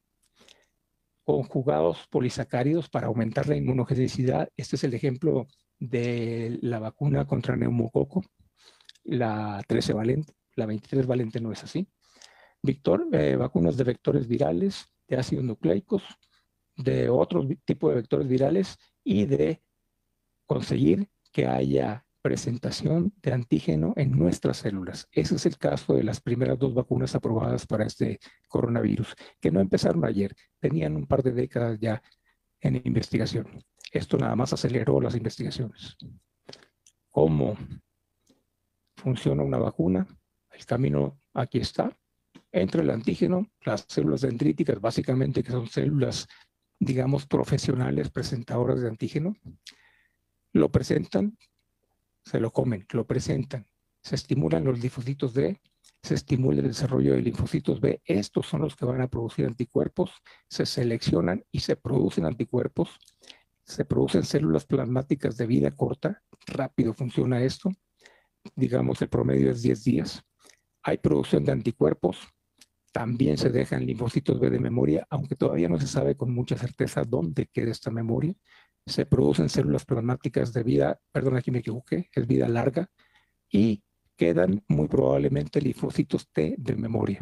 conjugados polisacáridos para aumentar la inmunogenicidad. Este es el ejemplo de la vacuna contra neumococo, la trece valente, la veintitrés valente no es así. Victor, eh, vacunas de vectores virales, de ácidos nucleicos, de otro tipo de vectores virales y de conseguir que haya presentación de antígeno en nuestras células. Ese es el caso de las primeras dos vacunas aprobadas para este coronavirus, que no empezaron ayer, tenían un par de décadas ya en investigación. Esto nada más aceleró las investigaciones. ¿Cómo funciona una vacuna? El camino aquí está. Entra el antígeno, las células dendríticas, básicamente que son células, digamos, profesionales presentadoras de antígeno, lo presentan, se lo comen, lo presentan, se estimulan los linfocitos D, se estimula el desarrollo de linfocitos B. Estos son los que van a producir anticuerpos, se seleccionan y se producen anticuerpos, se producen células plasmáticas de vida corta, rápido funciona esto, digamos el promedio es diez días. Hay producción de anticuerpos, también se dejan linfocitos B de memoria, aunque todavía no se sabe con mucha certeza dónde queda esta memoria. Se producen células plasmáticas de vida, perdón, aquí me equivoqué, es vida larga, y quedan muy probablemente linfocitos T de memoria.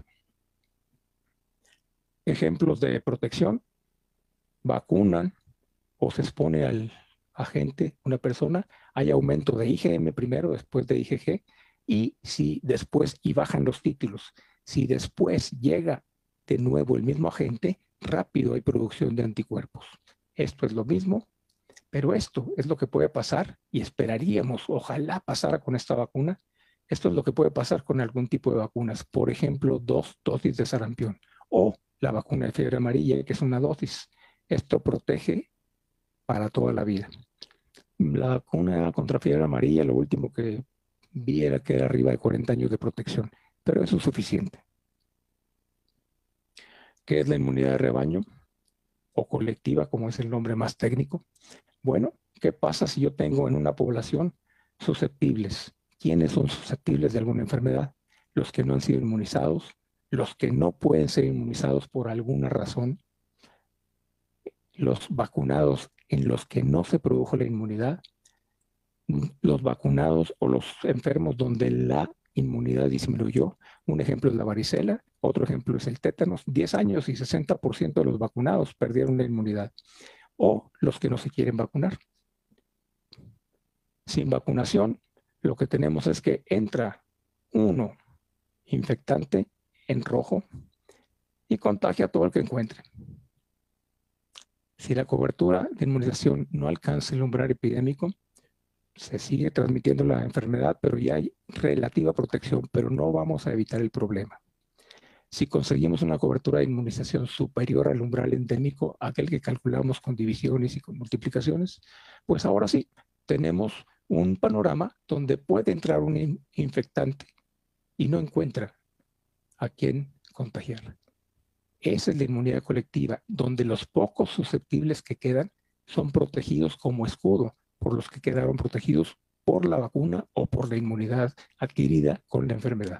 Ejemplos de protección: vacunan o se expone al agente, una persona, hay aumento de I G M primero, después de I G G, y si después, y bajan los títulos. Si después llega de nuevo el mismo agente, rápido hay producción de anticuerpos. Esto es lo mismo, pero esto es lo que puede pasar y esperaríamos, ojalá pasara con esta vacuna. Esto es lo que puede pasar con algún tipo de vacunas, por ejemplo, dos dosis de sarampión o la vacuna de fiebre amarilla, que es una dosis. Esto protege para toda la vida. La vacuna contra fiebre amarilla, lo último que vi era que era arriba de cuarenta años de protección, pero eso es suficiente. ¿Qué es la inmunidad de rebaño o colectiva, como es el nombre más técnico? Bueno, ¿qué pasa si yo tengo en una población susceptibles? ¿Quiénes son susceptibles de alguna enfermedad? Los que no han sido inmunizados, los que no pueden ser inmunizados por alguna razón, los vacunados en los que no se produjo la inmunidad, los vacunados o los enfermos donde la inmunidad disminuyó. Un ejemplo es la varicela, otro ejemplo es el tétanos. diez años y sesenta por ciento de los vacunados perdieron la inmunidad, o los que no se quieren vacunar. Sin vacunación, lo que tenemos es que entra uno infectante en rojo y contagia a todo el que encuentre. Si la cobertura de inmunización no alcanza el umbral epidémico, se sigue transmitiendo la enfermedad, pero ya hay relativa protección, pero no vamos a evitar el problema. Si conseguimos una cobertura de inmunización superior al umbral endémico, aquel que calculamos con divisiones y con multiplicaciones, pues ahora sí, tenemos un panorama donde puede entrar un infectante y no encuentra a quién contagiar. Esa es la inmunidad colectiva, donde los pocos susceptibles que quedan son protegidos como escudo por los que quedaron protegidos por la vacuna o por la inmunidad adquirida con la enfermedad.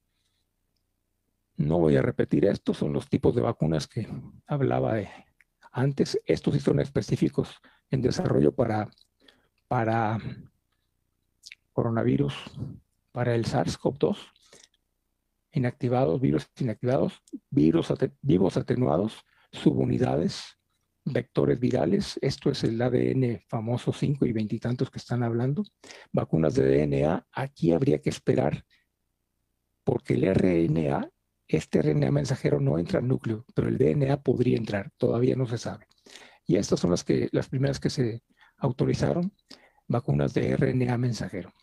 No voy a repetir esto, son los tipos de vacunas que hablaba de antes. Estos sí son específicos en desarrollo para, para coronavirus, para el SARS CoV dos, inactivados, virus inactivados, virus vivos atenuados, subunidades, vectores virales. Esto es el A D N famoso cinco y veintitantos que están hablando. Vacunas de D N A, aquí habría que esperar porque el R N A, este R N A mensajero no entra al núcleo, pero el D N A podría entrar, todavía no se sabe. Y estas son las, que, las primeras que se autorizaron, vacunas de R N A mensajero.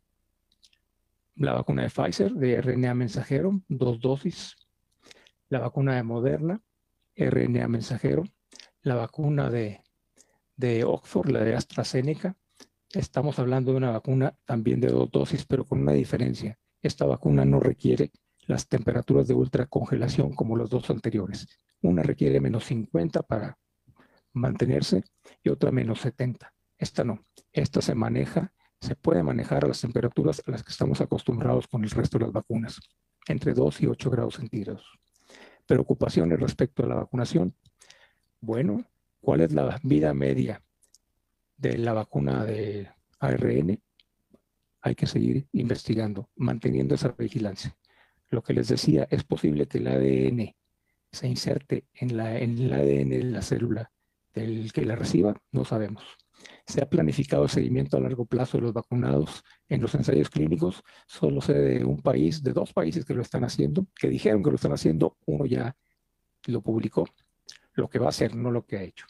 La vacuna de Pfizer de R N A mensajero, dos dosis. La vacuna de Moderna, R N A mensajero. La vacuna de, de Oxford, la de AstraZeneca. Estamos hablando de una vacuna también de dos dosis, pero con una diferencia. Esta vacuna no requiere las temperaturas de ultracongelación como los dos anteriores. Una requiere menos cincuenta para mantenerse y otra menos setenta. Esta no. Esta se maneja, se puede manejar a las temperaturas a las que estamos acostumbrados con el resto de las vacunas, entre dos y ocho grados centígrados. Preocupaciones respecto a la vacunación. Bueno, ¿cuál es la vida media de la vacuna de A R N? Hay que seguir investigando, manteniendo esa vigilancia. Lo que les decía, es posible que el A D N se inserte en, la, en el A D N de la célula del que la reciba, no sabemos. Se ha planificado el seguimiento a largo plazo de los vacunados en los ensayos clínicos. Solo sé de un país, de dos países que lo están haciendo, que dijeron que lo están haciendo, uno ya lo publicó, lo que va a hacer, no lo que ha hecho.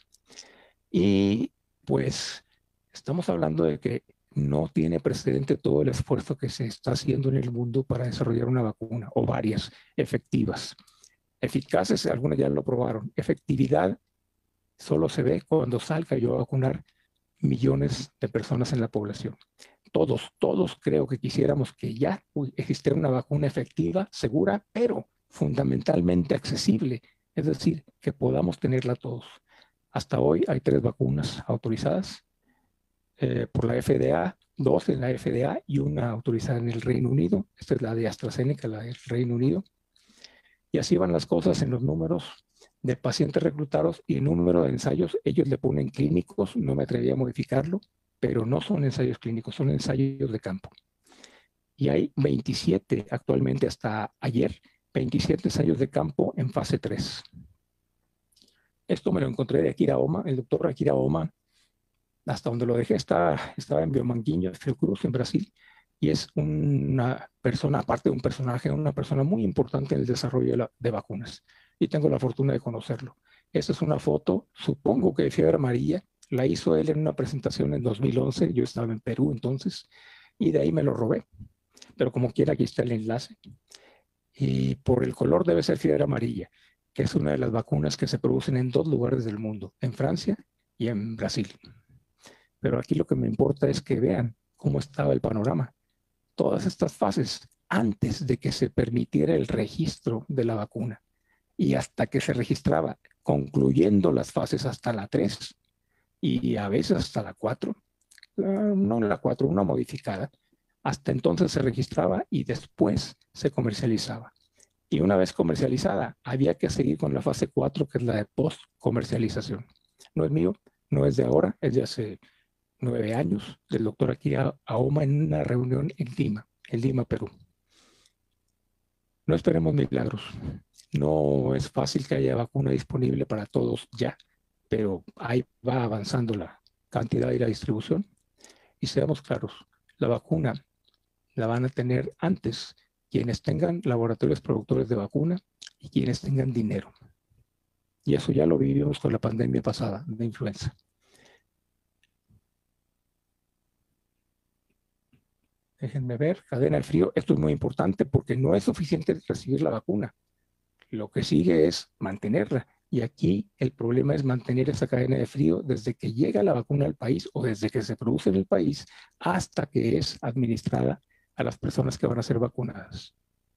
Y pues estamos hablando de que no tiene precedente todo el esfuerzo que se está haciendo en el mundo para desarrollar una vacuna, o varias efectivas. Eficaces, algunas ya lo probaron. Efectividad solo se ve cuando salga yo a vacunar millones de personas en la población. Todos, todos creo que quisiéramos que ya existiera una vacuna efectiva, segura, pero fundamentalmente accesible. Es decir, que podamos tenerla todos. Hasta hoy hay tres vacunas autorizadas eh, por la F D A, dos en la F D A y una autorizada en el Reino Unido. Esta es la de AstraZeneca, la del Reino Unido. Y así van las cosas en los números de pacientes reclutados y el número de ensayos. Ellos le ponen clínicos, no me atreví a modificarlo, pero no son ensayos clínicos, son ensayos de campo. Y hay veintisiete actualmente hasta ayer, veintisiete ensayos de campo en fase tres. Esto me lo encontré de Akira Oma, el doctor Akira Oma, hasta donde lo dejé, está, estaba en Biomanguinhos, Fiocruz, en Brasil, y es una persona, aparte de un personaje, una persona muy importante en el desarrollo de, la, de vacunas. Y tengo la fortuna de conocerlo. Esta es una foto, supongo que de fiebre amarilla, la hizo él en una presentación en dos mil once, yo estaba en Perú entonces, y de ahí me lo robé. Pero como quiera, aquí está el enlace. Y por el color debe ser fiebre amarilla, que es una de las vacunas que se producen en dos lugares del mundo, en Francia y en Brasil. Pero aquí lo que me importa es que vean cómo estaba el panorama. Todas estas fases antes de que se permitiera el registro de la vacuna y hasta que se registraba, concluyendo las fases hasta la tres y a veces hasta la cuatro, no la cuatro, una modificada. Hasta entonces se registraba y después se comercializaba. Y una vez comercializada, había que seguir con la fase cuatro, que es la de post-comercialización. No es mío, no es de ahora, es de hace nueve años, del doctor Akira Oma en una reunión en Lima, en Lima, Perú. No esperemos milagros. No es fácil que haya vacuna disponible para todos ya, pero ahí va avanzando la cantidad y la distribución. Y seamos claros, la vacuna la van a tener antes quienes tengan laboratorios productores de vacuna y quienes tengan dinero. Y eso ya lo vivimos con la pandemia pasada de influenza. Déjenme ver, cadena de frío. Esto es muy importante porque no es suficiente recibir la vacuna. Lo que sigue es mantenerla. Y aquí el problema es mantener esa cadena de frío desde que llega la vacuna al país o desde que se produce en el país hasta que es administrada a las personas que van a ser vacunadas.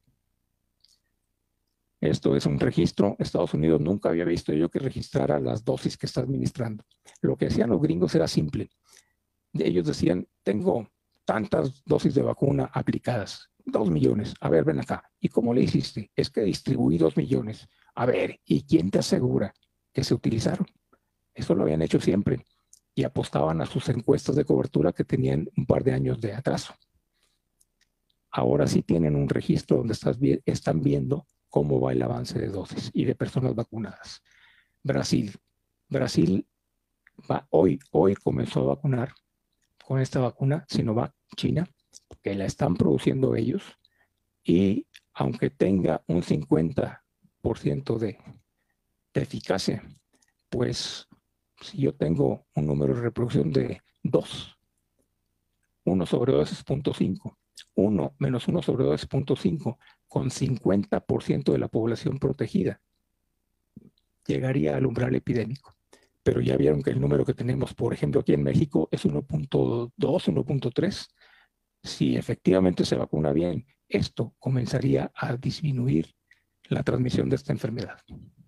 Esto es un registro. Estados Unidos nunca había visto yo que registrara las dosis que está administrando. Lo que hacían los gringos era simple. ellos decían, tengo tantas dosis de vacuna aplicadas, dos millones, a ver, ven acá. ¿Y cómo le hiciste? Es que distribuí dos millones. A ver, ¿y quién te asegura que se utilizaron? Eso lo habían hecho siempre y apostaban a sus encuestas de cobertura que tenían un par de años de atraso. Ahora sí tienen un registro donde estás, están viendo cómo va el avance de dosis y de personas vacunadas. Brasil. Brasil va hoy, hoy comenzó a vacunar con esta vacuna Sinovac China, que la están produciendo ellos, y aunque tenga un cincuenta por ciento de, de eficacia, pues si yo tengo un número de reproducción de dos, uno sobre dos es punto cinco, uno menos uno sobre dos es punto cinco, con cincuenta por ciento de la población protegida, llegaría al umbral epidémico. Pero ya vieron que el número que tenemos, por ejemplo, aquí en México es uno punto dos, uno punto tres. Si efectivamente se vacuna bien, esto comenzaría a disminuir la transmisión de esta enfermedad.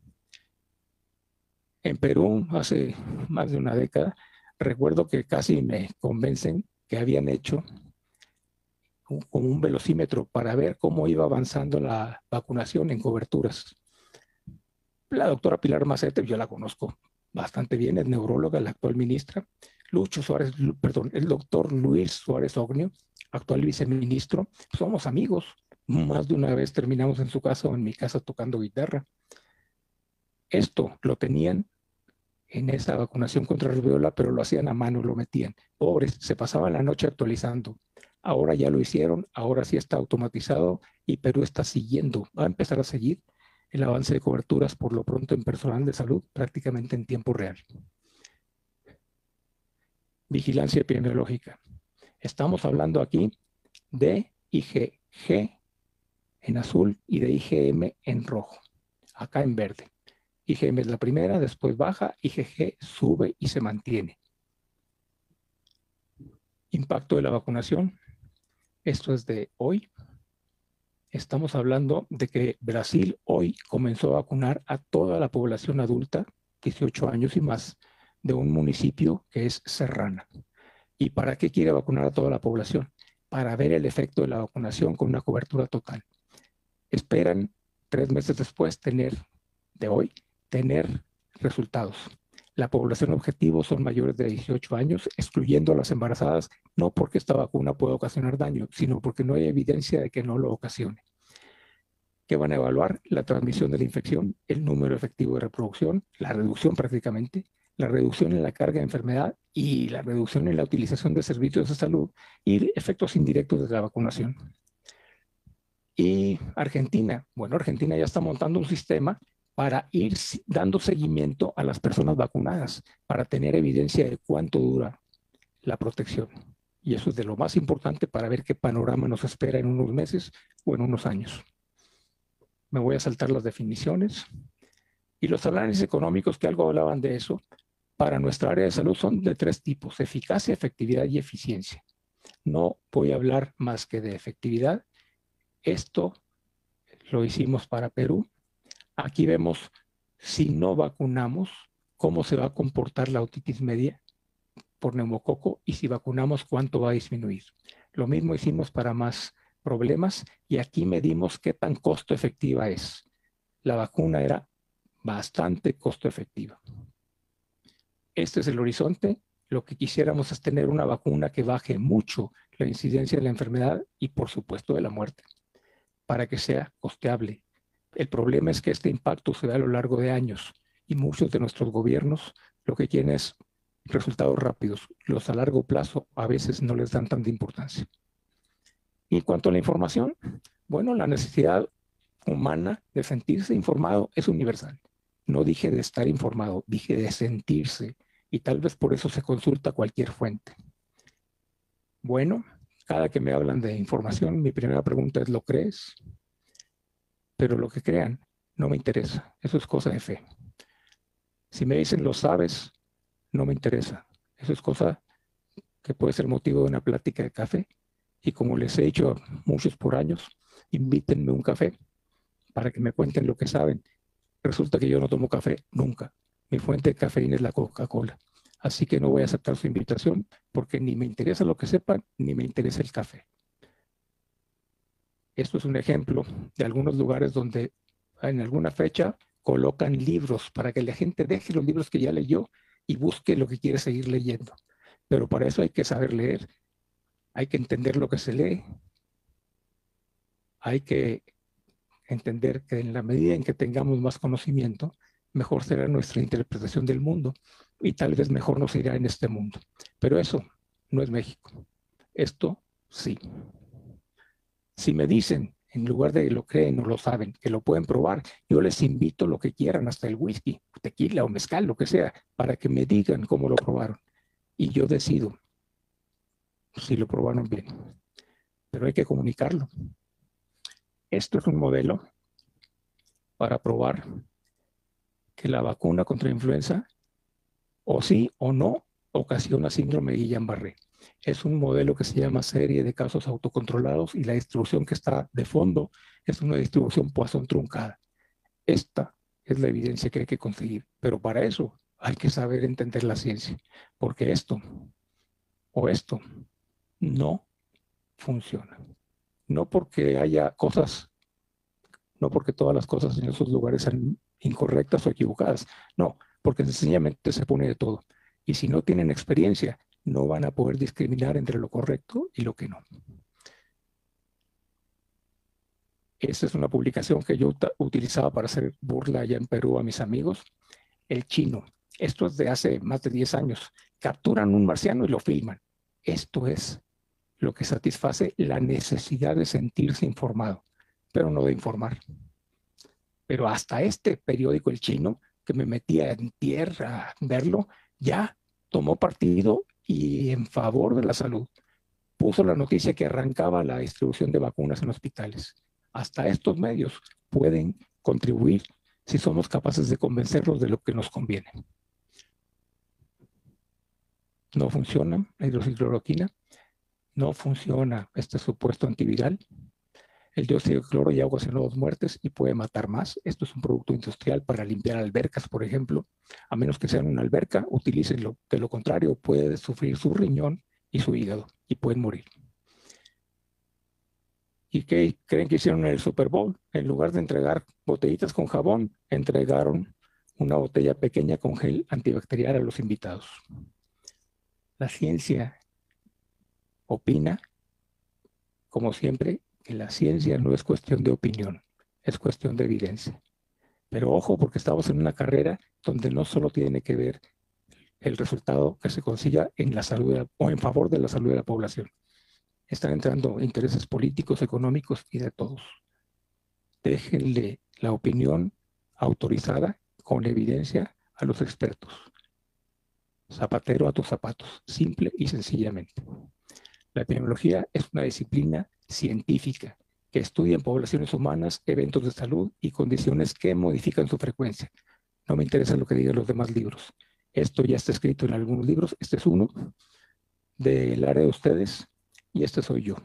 En Perú, hace más de una década, recuerdo que casi me convencen que habían hecho un, como un velocímetro para ver cómo iba avanzando la vacunación en coberturas. La doctora Pilar Macete, yo la conozco bastante bien, es neuróloga, la actual ministra. Lucho Suárez, perdón, el doctor Luis Suárez Ognio, actual viceministro, somos amigos. Más de una vez terminamos en su casa o en mi casa tocando guitarra. Esto lo tenían en esa vacunación contra rubiola, pero lo hacían a mano, lo metían. Pobres, se pasaban la noche actualizando. Ahora ya lo hicieron, ahora sí está automatizado y Perú está siguiendo, va a empezar a seguir el avance de coberturas por lo pronto en personal de salud prácticamente en tiempo real. Vigilancia epidemiológica. Estamos hablando aquí de I G G en azul y de I G M en rojo, acá en verde. I G M es la primera, después baja, I G G sube y se mantiene. Impacto de la vacunación. Esto es de hoy. Estamos hablando de que Brasil hoy comenzó a vacunar a toda la población adulta, dieciocho años y más, de un municipio que es Serrana. ¿Y para qué quiere vacunar a toda la población? Para ver el efecto de la vacunación con una cobertura total. Esperan tres meses después tener, de hoy, tener resultados. La población objetivo son mayores de dieciocho años, excluyendo a las embarazadas, no porque esta vacuna pueda ocasionar daño, sino porque no hay evidencia de que no lo ocasione. ¿Qué van a evaluar? La transmisión de la infección, el número efectivo de reproducción, la reducción prácticamente, la reducción en la carga de enfermedad y la reducción en la utilización de servicios de salud y efectos indirectos de la vacunación. Y Argentina, bueno, Argentina ya está montando un sistema para ir dando seguimiento a las personas vacunadas, para tener evidencia de cuánto dura la protección. Y eso es de lo más importante para ver qué panorama nos espera en unos meses o en unos años. Me voy a saltar las definiciones. Y los análisis económicos que algo hablaban de eso, para nuestra área de salud son de tres tipos: eficacia, efectividad y eficiencia. No voy a hablar más que de efectividad. Esto lo hicimos para Perú. Aquí vemos, si no vacunamos, cómo se va a comportar la otitis media por neumococo y si vacunamos, cuánto va a disminuir. Lo mismo hicimos para más problemas y aquí medimos qué tan costo efectiva es. La vacuna era bastante costo efectiva. Este es el horizonte. Lo que quisiéramos es tener una vacuna que baje mucho la incidencia de la enfermedad y, por supuesto, de la muerte, para que sea costeable. El problema es que este impacto se da a lo largo de años y muchos de nuestros gobiernos lo que quieren es resultados rápidos. Los a largo plazo a veces no les dan tanta importancia. Y en cuanto a la información, bueno, la necesidad humana de sentirse informado es universal. No dije de estar informado, dije de sentirse, y tal vez por eso se consulta cualquier fuente. Bueno, cada que me hablan de información, mi primera pregunta es: ¿lo crees? Pero lo que crean no me interesa. Eso es cosa de fe. Si me dicen lo sabes, no me interesa. Eso es cosa que puede ser motivo de una plática de café. Y como les he dicho a muchos por años, invítenme un café para que me cuenten lo que saben. Resulta que yo no tomo café nunca. Mi fuente de cafeína es la Coca-Cola. Así que no voy a aceptar su invitación porque ni me interesa lo que sepan, ni me interesa el café. Esto es un ejemplo de algunos lugares donde en alguna fecha colocan libros para que la gente deje los libros que ya leyó y busque lo que quiere seguir leyendo. Pero para eso hay que saber leer, hay que entender lo que se lee, hay que entender que en la medida en que tengamos más conocimiento, mejor será nuestra interpretación del mundo y tal vez mejor nos irá en este mundo. Pero eso no es México. Esto sí. Si me dicen, en lugar de que lo creen o lo saben, que lo pueden probar, yo les invito lo que quieran, hasta el whisky, tequila o mezcal, lo que sea, para que me digan cómo lo probaron. Y yo decido si lo probaron bien. Pero hay que comunicarlo. Esto es un modelo para probar que la vacuna contra influenza, o sí o no, ocasiona síndrome de Guillain-Barré. Es un modelo que se llama serie de casos autocontrolados y la distribución que está de fondo es una distribución Poisson truncada. Esta es la evidencia que hay que conseguir, pero para eso hay que saber entender la ciencia, porque esto o esto no funciona. No porque haya cosas, no porque todas las cosas en esos lugares sean incorrectas o equivocadas, no, porque sencillamente se pone de todo. Y si no tienen experiencia, no van a poder discriminar entre lo correcto y lo que no. Esta es una publicación que yo utilizaba para hacer burla allá en Perú a mis amigos. El chino. Esto es de hace más de diez años. Capturan un marciano y lo filman. Esto es lo que satisface la necesidad de sentirse informado, pero no de informar. Pero hasta este periódico, El Chino, que me metía en tierra a verlo, ya tomó partido y en favor de la salud. Puso la noticia que arrancaba la distribución de vacunas en hospitales. Hasta estos medios pueden contribuir si somos capaces de convencerlos de lo que nos conviene. No funciona la hidroxicloroquina, no funciona este supuesto antiviral. El dióxido de cloro ya ocasionó dos muertes y puede matar más. Esto es un producto industrial para limpiar albercas, por ejemplo. A menos que sea una alberca, utilícenlo. De lo contrario, puede sufrir su riñón y su hígado y pueden morir. ¿Y qué creen que hicieron en el Super Bowl? En lugar de entregar botellitas con jabón, entregaron una botella pequeña con gel antibacterial a los invitados. La ciencia opina, como siempre, que la ciencia no es cuestión de opinión, es cuestión de evidencia. Pero ojo, porque estamos en una carrera donde no solo tiene que ver el resultado que se consiga en la salud de la, o en favor de la salud de la población. Están entrando intereses políticos, económicos y de todos. Déjenle la opinión autorizada con evidencia a los expertos. Zapatero a tus zapatos, simple y sencillamente. La epidemiología es una disciplina científica que estudia en poblaciones humanas, eventos de salud y condiciones que modifican su frecuencia. No me interesa lo que digan los demás libros. Esto ya está escrito en algunos libros. Este es uno del área de ustedes y este soy yo.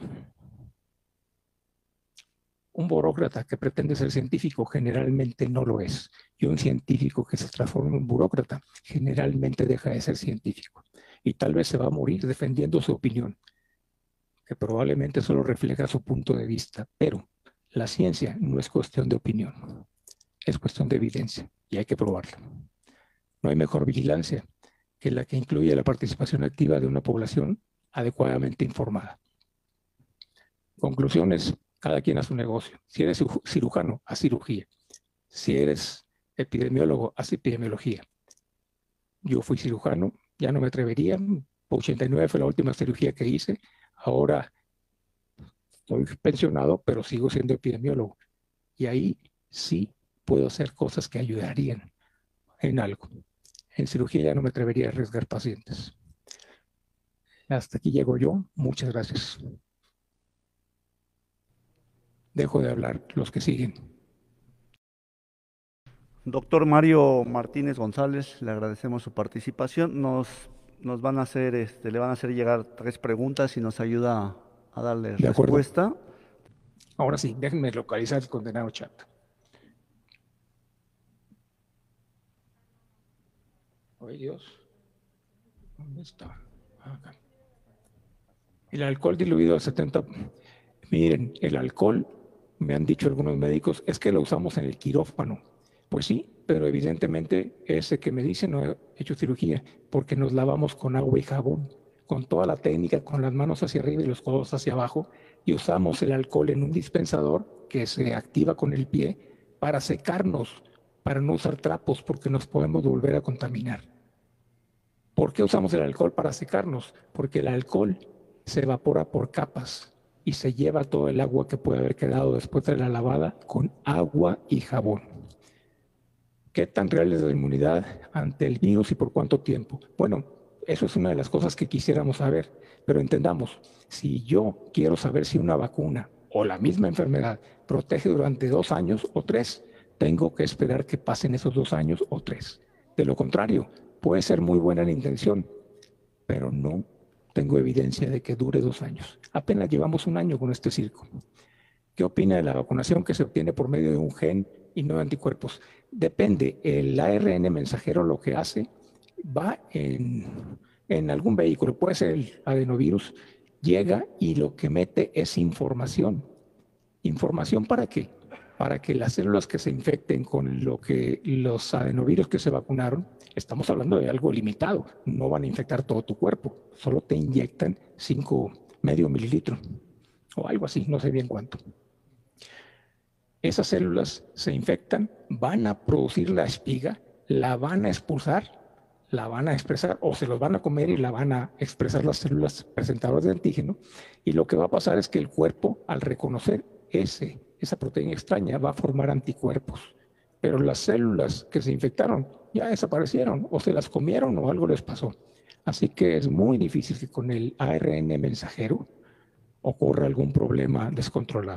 Un burócrata que pretende ser científico generalmente no lo es. Y un científico que se transforma en un burócrata generalmente deja de ser científico. Y tal vez se va a morir defendiendo su opinión, que probablemente solo refleja su punto de vista. Pero la ciencia no es cuestión de opinión, es cuestión de evidencia y hay que probarla. No hay mejor vigilancia que la que incluye la participación activa de una población adecuadamente informada. Conclusiones. Cada quien a su negocio. Si eres cirujano, haz cirugía. Si eres epidemiólogo, haz epidemiología. Yo fui cirujano, ya no me atrevería. ochenta y nueve fue la última cirugía que hice. Ahora estoy pensionado, pero sigo siendo epidemiólogo. Y ahí sí puedo hacer cosas que ayudarían en algo. En cirugía ya no me atrevería a arriesgar pacientes. Hasta aquí llego yo. Muchas gracias. Dejo de hablar los que siguen. Doctor Mario Martínez González, le agradecemos su participación. Nos, nos van a hacer, este, le van a hacer llegar tres preguntas y nos ayuda a darle De acuerdo. respuesta. Ahora sí, déjenme localizar el condenado chat. Ay, Dios. ¿Dónde está? Acá. El alcohol diluido al setenta. Miren, el alcohol, me han dicho algunos médicos, es que lo usamos en el quirófano. Pues sí, pero evidentemente ese que me dice no he hecho cirugía, porque nos lavamos con agua y jabón, con toda la técnica, con las manos hacia arriba y los codos hacia abajo, y usamos el alcohol en un dispensador que se activa con el pie para secarnos, para no usar trapos, porque nos podemos volver a contaminar. ¿Por qué usamos el alcohol para secarnos? Porque el alcohol se evapora por capas y se lleva todo el agua que puede haber quedado después de la lavada con agua y jabón. ¿Qué tan real es la inmunidad ante el virus y por cuánto tiempo? Bueno, eso es una de las cosas que quisiéramos saber, pero entendamos, si yo quiero saber si una vacuna o la misma enfermedad protege durante dos años o tres, tengo que esperar que pasen esos dos años o tres. De lo contrario, puede ser muy buena la intención, pero no tengo evidencia de que dure dos años. Apenas llevamos un año con este circo. ¿Qué opina de la vacunación que se obtiene por medio de un gen y no de anticuerpos? Depende. El A R N mensajero lo que hace va en, en algún vehículo, puede ser el adenovirus, llega y lo que mete es información. ¿Información para qué? Para que las células que se infecten con lo que los adenovirus que se vacunaron, estamos hablando de algo limitado, no van a infectar todo tu cuerpo, solo te inyectan cinco, medio mililitro o algo así, no sé bien cuánto. Esas células se infectan, van a producir la espiga, la van a expulsar, la van a expresar o se los van a comer y la van a expresar las células presentadoras de antígeno. Y lo que va a pasar es que el cuerpo, al reconocer ese, esa proteína extraña, va a formar anticuerpos. Pero las células que se infectaron ya desaparecieron o se las comieron o algo les pasó. Así que es muy difícil que con el A R N mensajero ocurra algún problema descontrolado.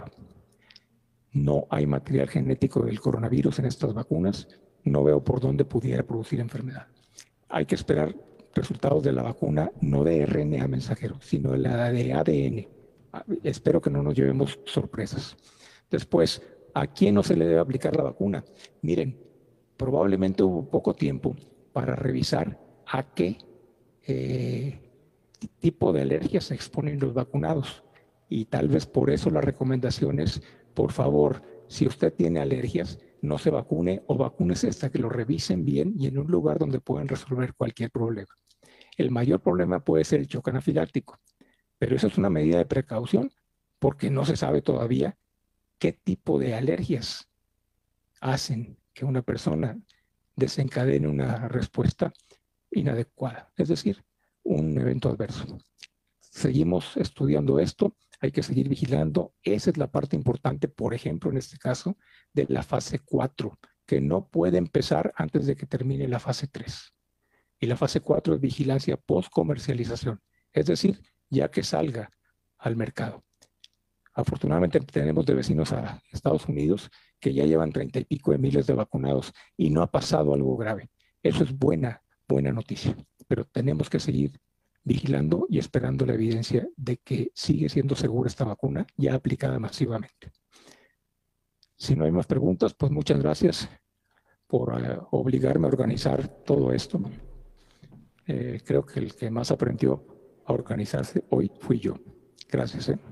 No hay material genético del coronavirus en estas vacunas. No veo por dónde pudiera producir enfermedad. Hay que esperar resultados de la vacuna, no de R N A mensajero, sino de la de A D N. Espero que no nos llevemos sorpresas. Después, ¿a quién no se le debe aplicar la vacuna? Miren, probablemente hubo poco tiempo para revisar a qué eh, tipo de alergias se exponen los vacunados. Y tal vez por eso la recomendación es, por favor, si usted tiene alergias, no se vacune o vacúnese hasta que lo revisen bien y en un lugar donde puedan resolver cualquier problema. El mayor problema puede ser el choque anafiláctico, pero eso es una medida de precaución porque no se sabe todavía qué tipo de alergias hacen que una persona desencadene una respuesta inadecuada, es decir, un evento adverso. Seguimos estudiando esto, hay que seguir vigilando. Esa es la parte importante, por ejemplo, en este caso, de la fase cuatro, que no puede empezar antes de que termine la fase tres. Y la fase cuatro es vigilancia post-comercialización, es decir, ya que salga al mercado. Afortunadamente tenemos de vecinos a Estados Unidos que ya llevan treinta y pico de miles de vacunados y no ha pasado algo grave. Eso es buena, buena noticia, pero tenemos que seguir vigilando y esperando la evidencia de que sigue siendo segura esta vacuna ya aplicada masivamente. Si no hay más preguntas, pues muchas gracias por uh, obligarme a organizar todo esto. Eh, creo que el que más aprendió a organizarse hoy fui yo. Gracias. ¿eh?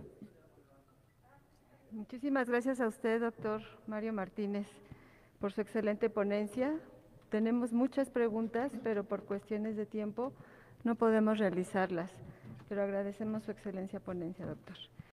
Muchísimas gracias a usted, doctor Mario Martínez, por su excelente ponencia. Tenemos muchas preguntas, pero por cuestiones de tiempo no podemos realizarlas. Pero agradecemos su excelencia ponencia, doctor.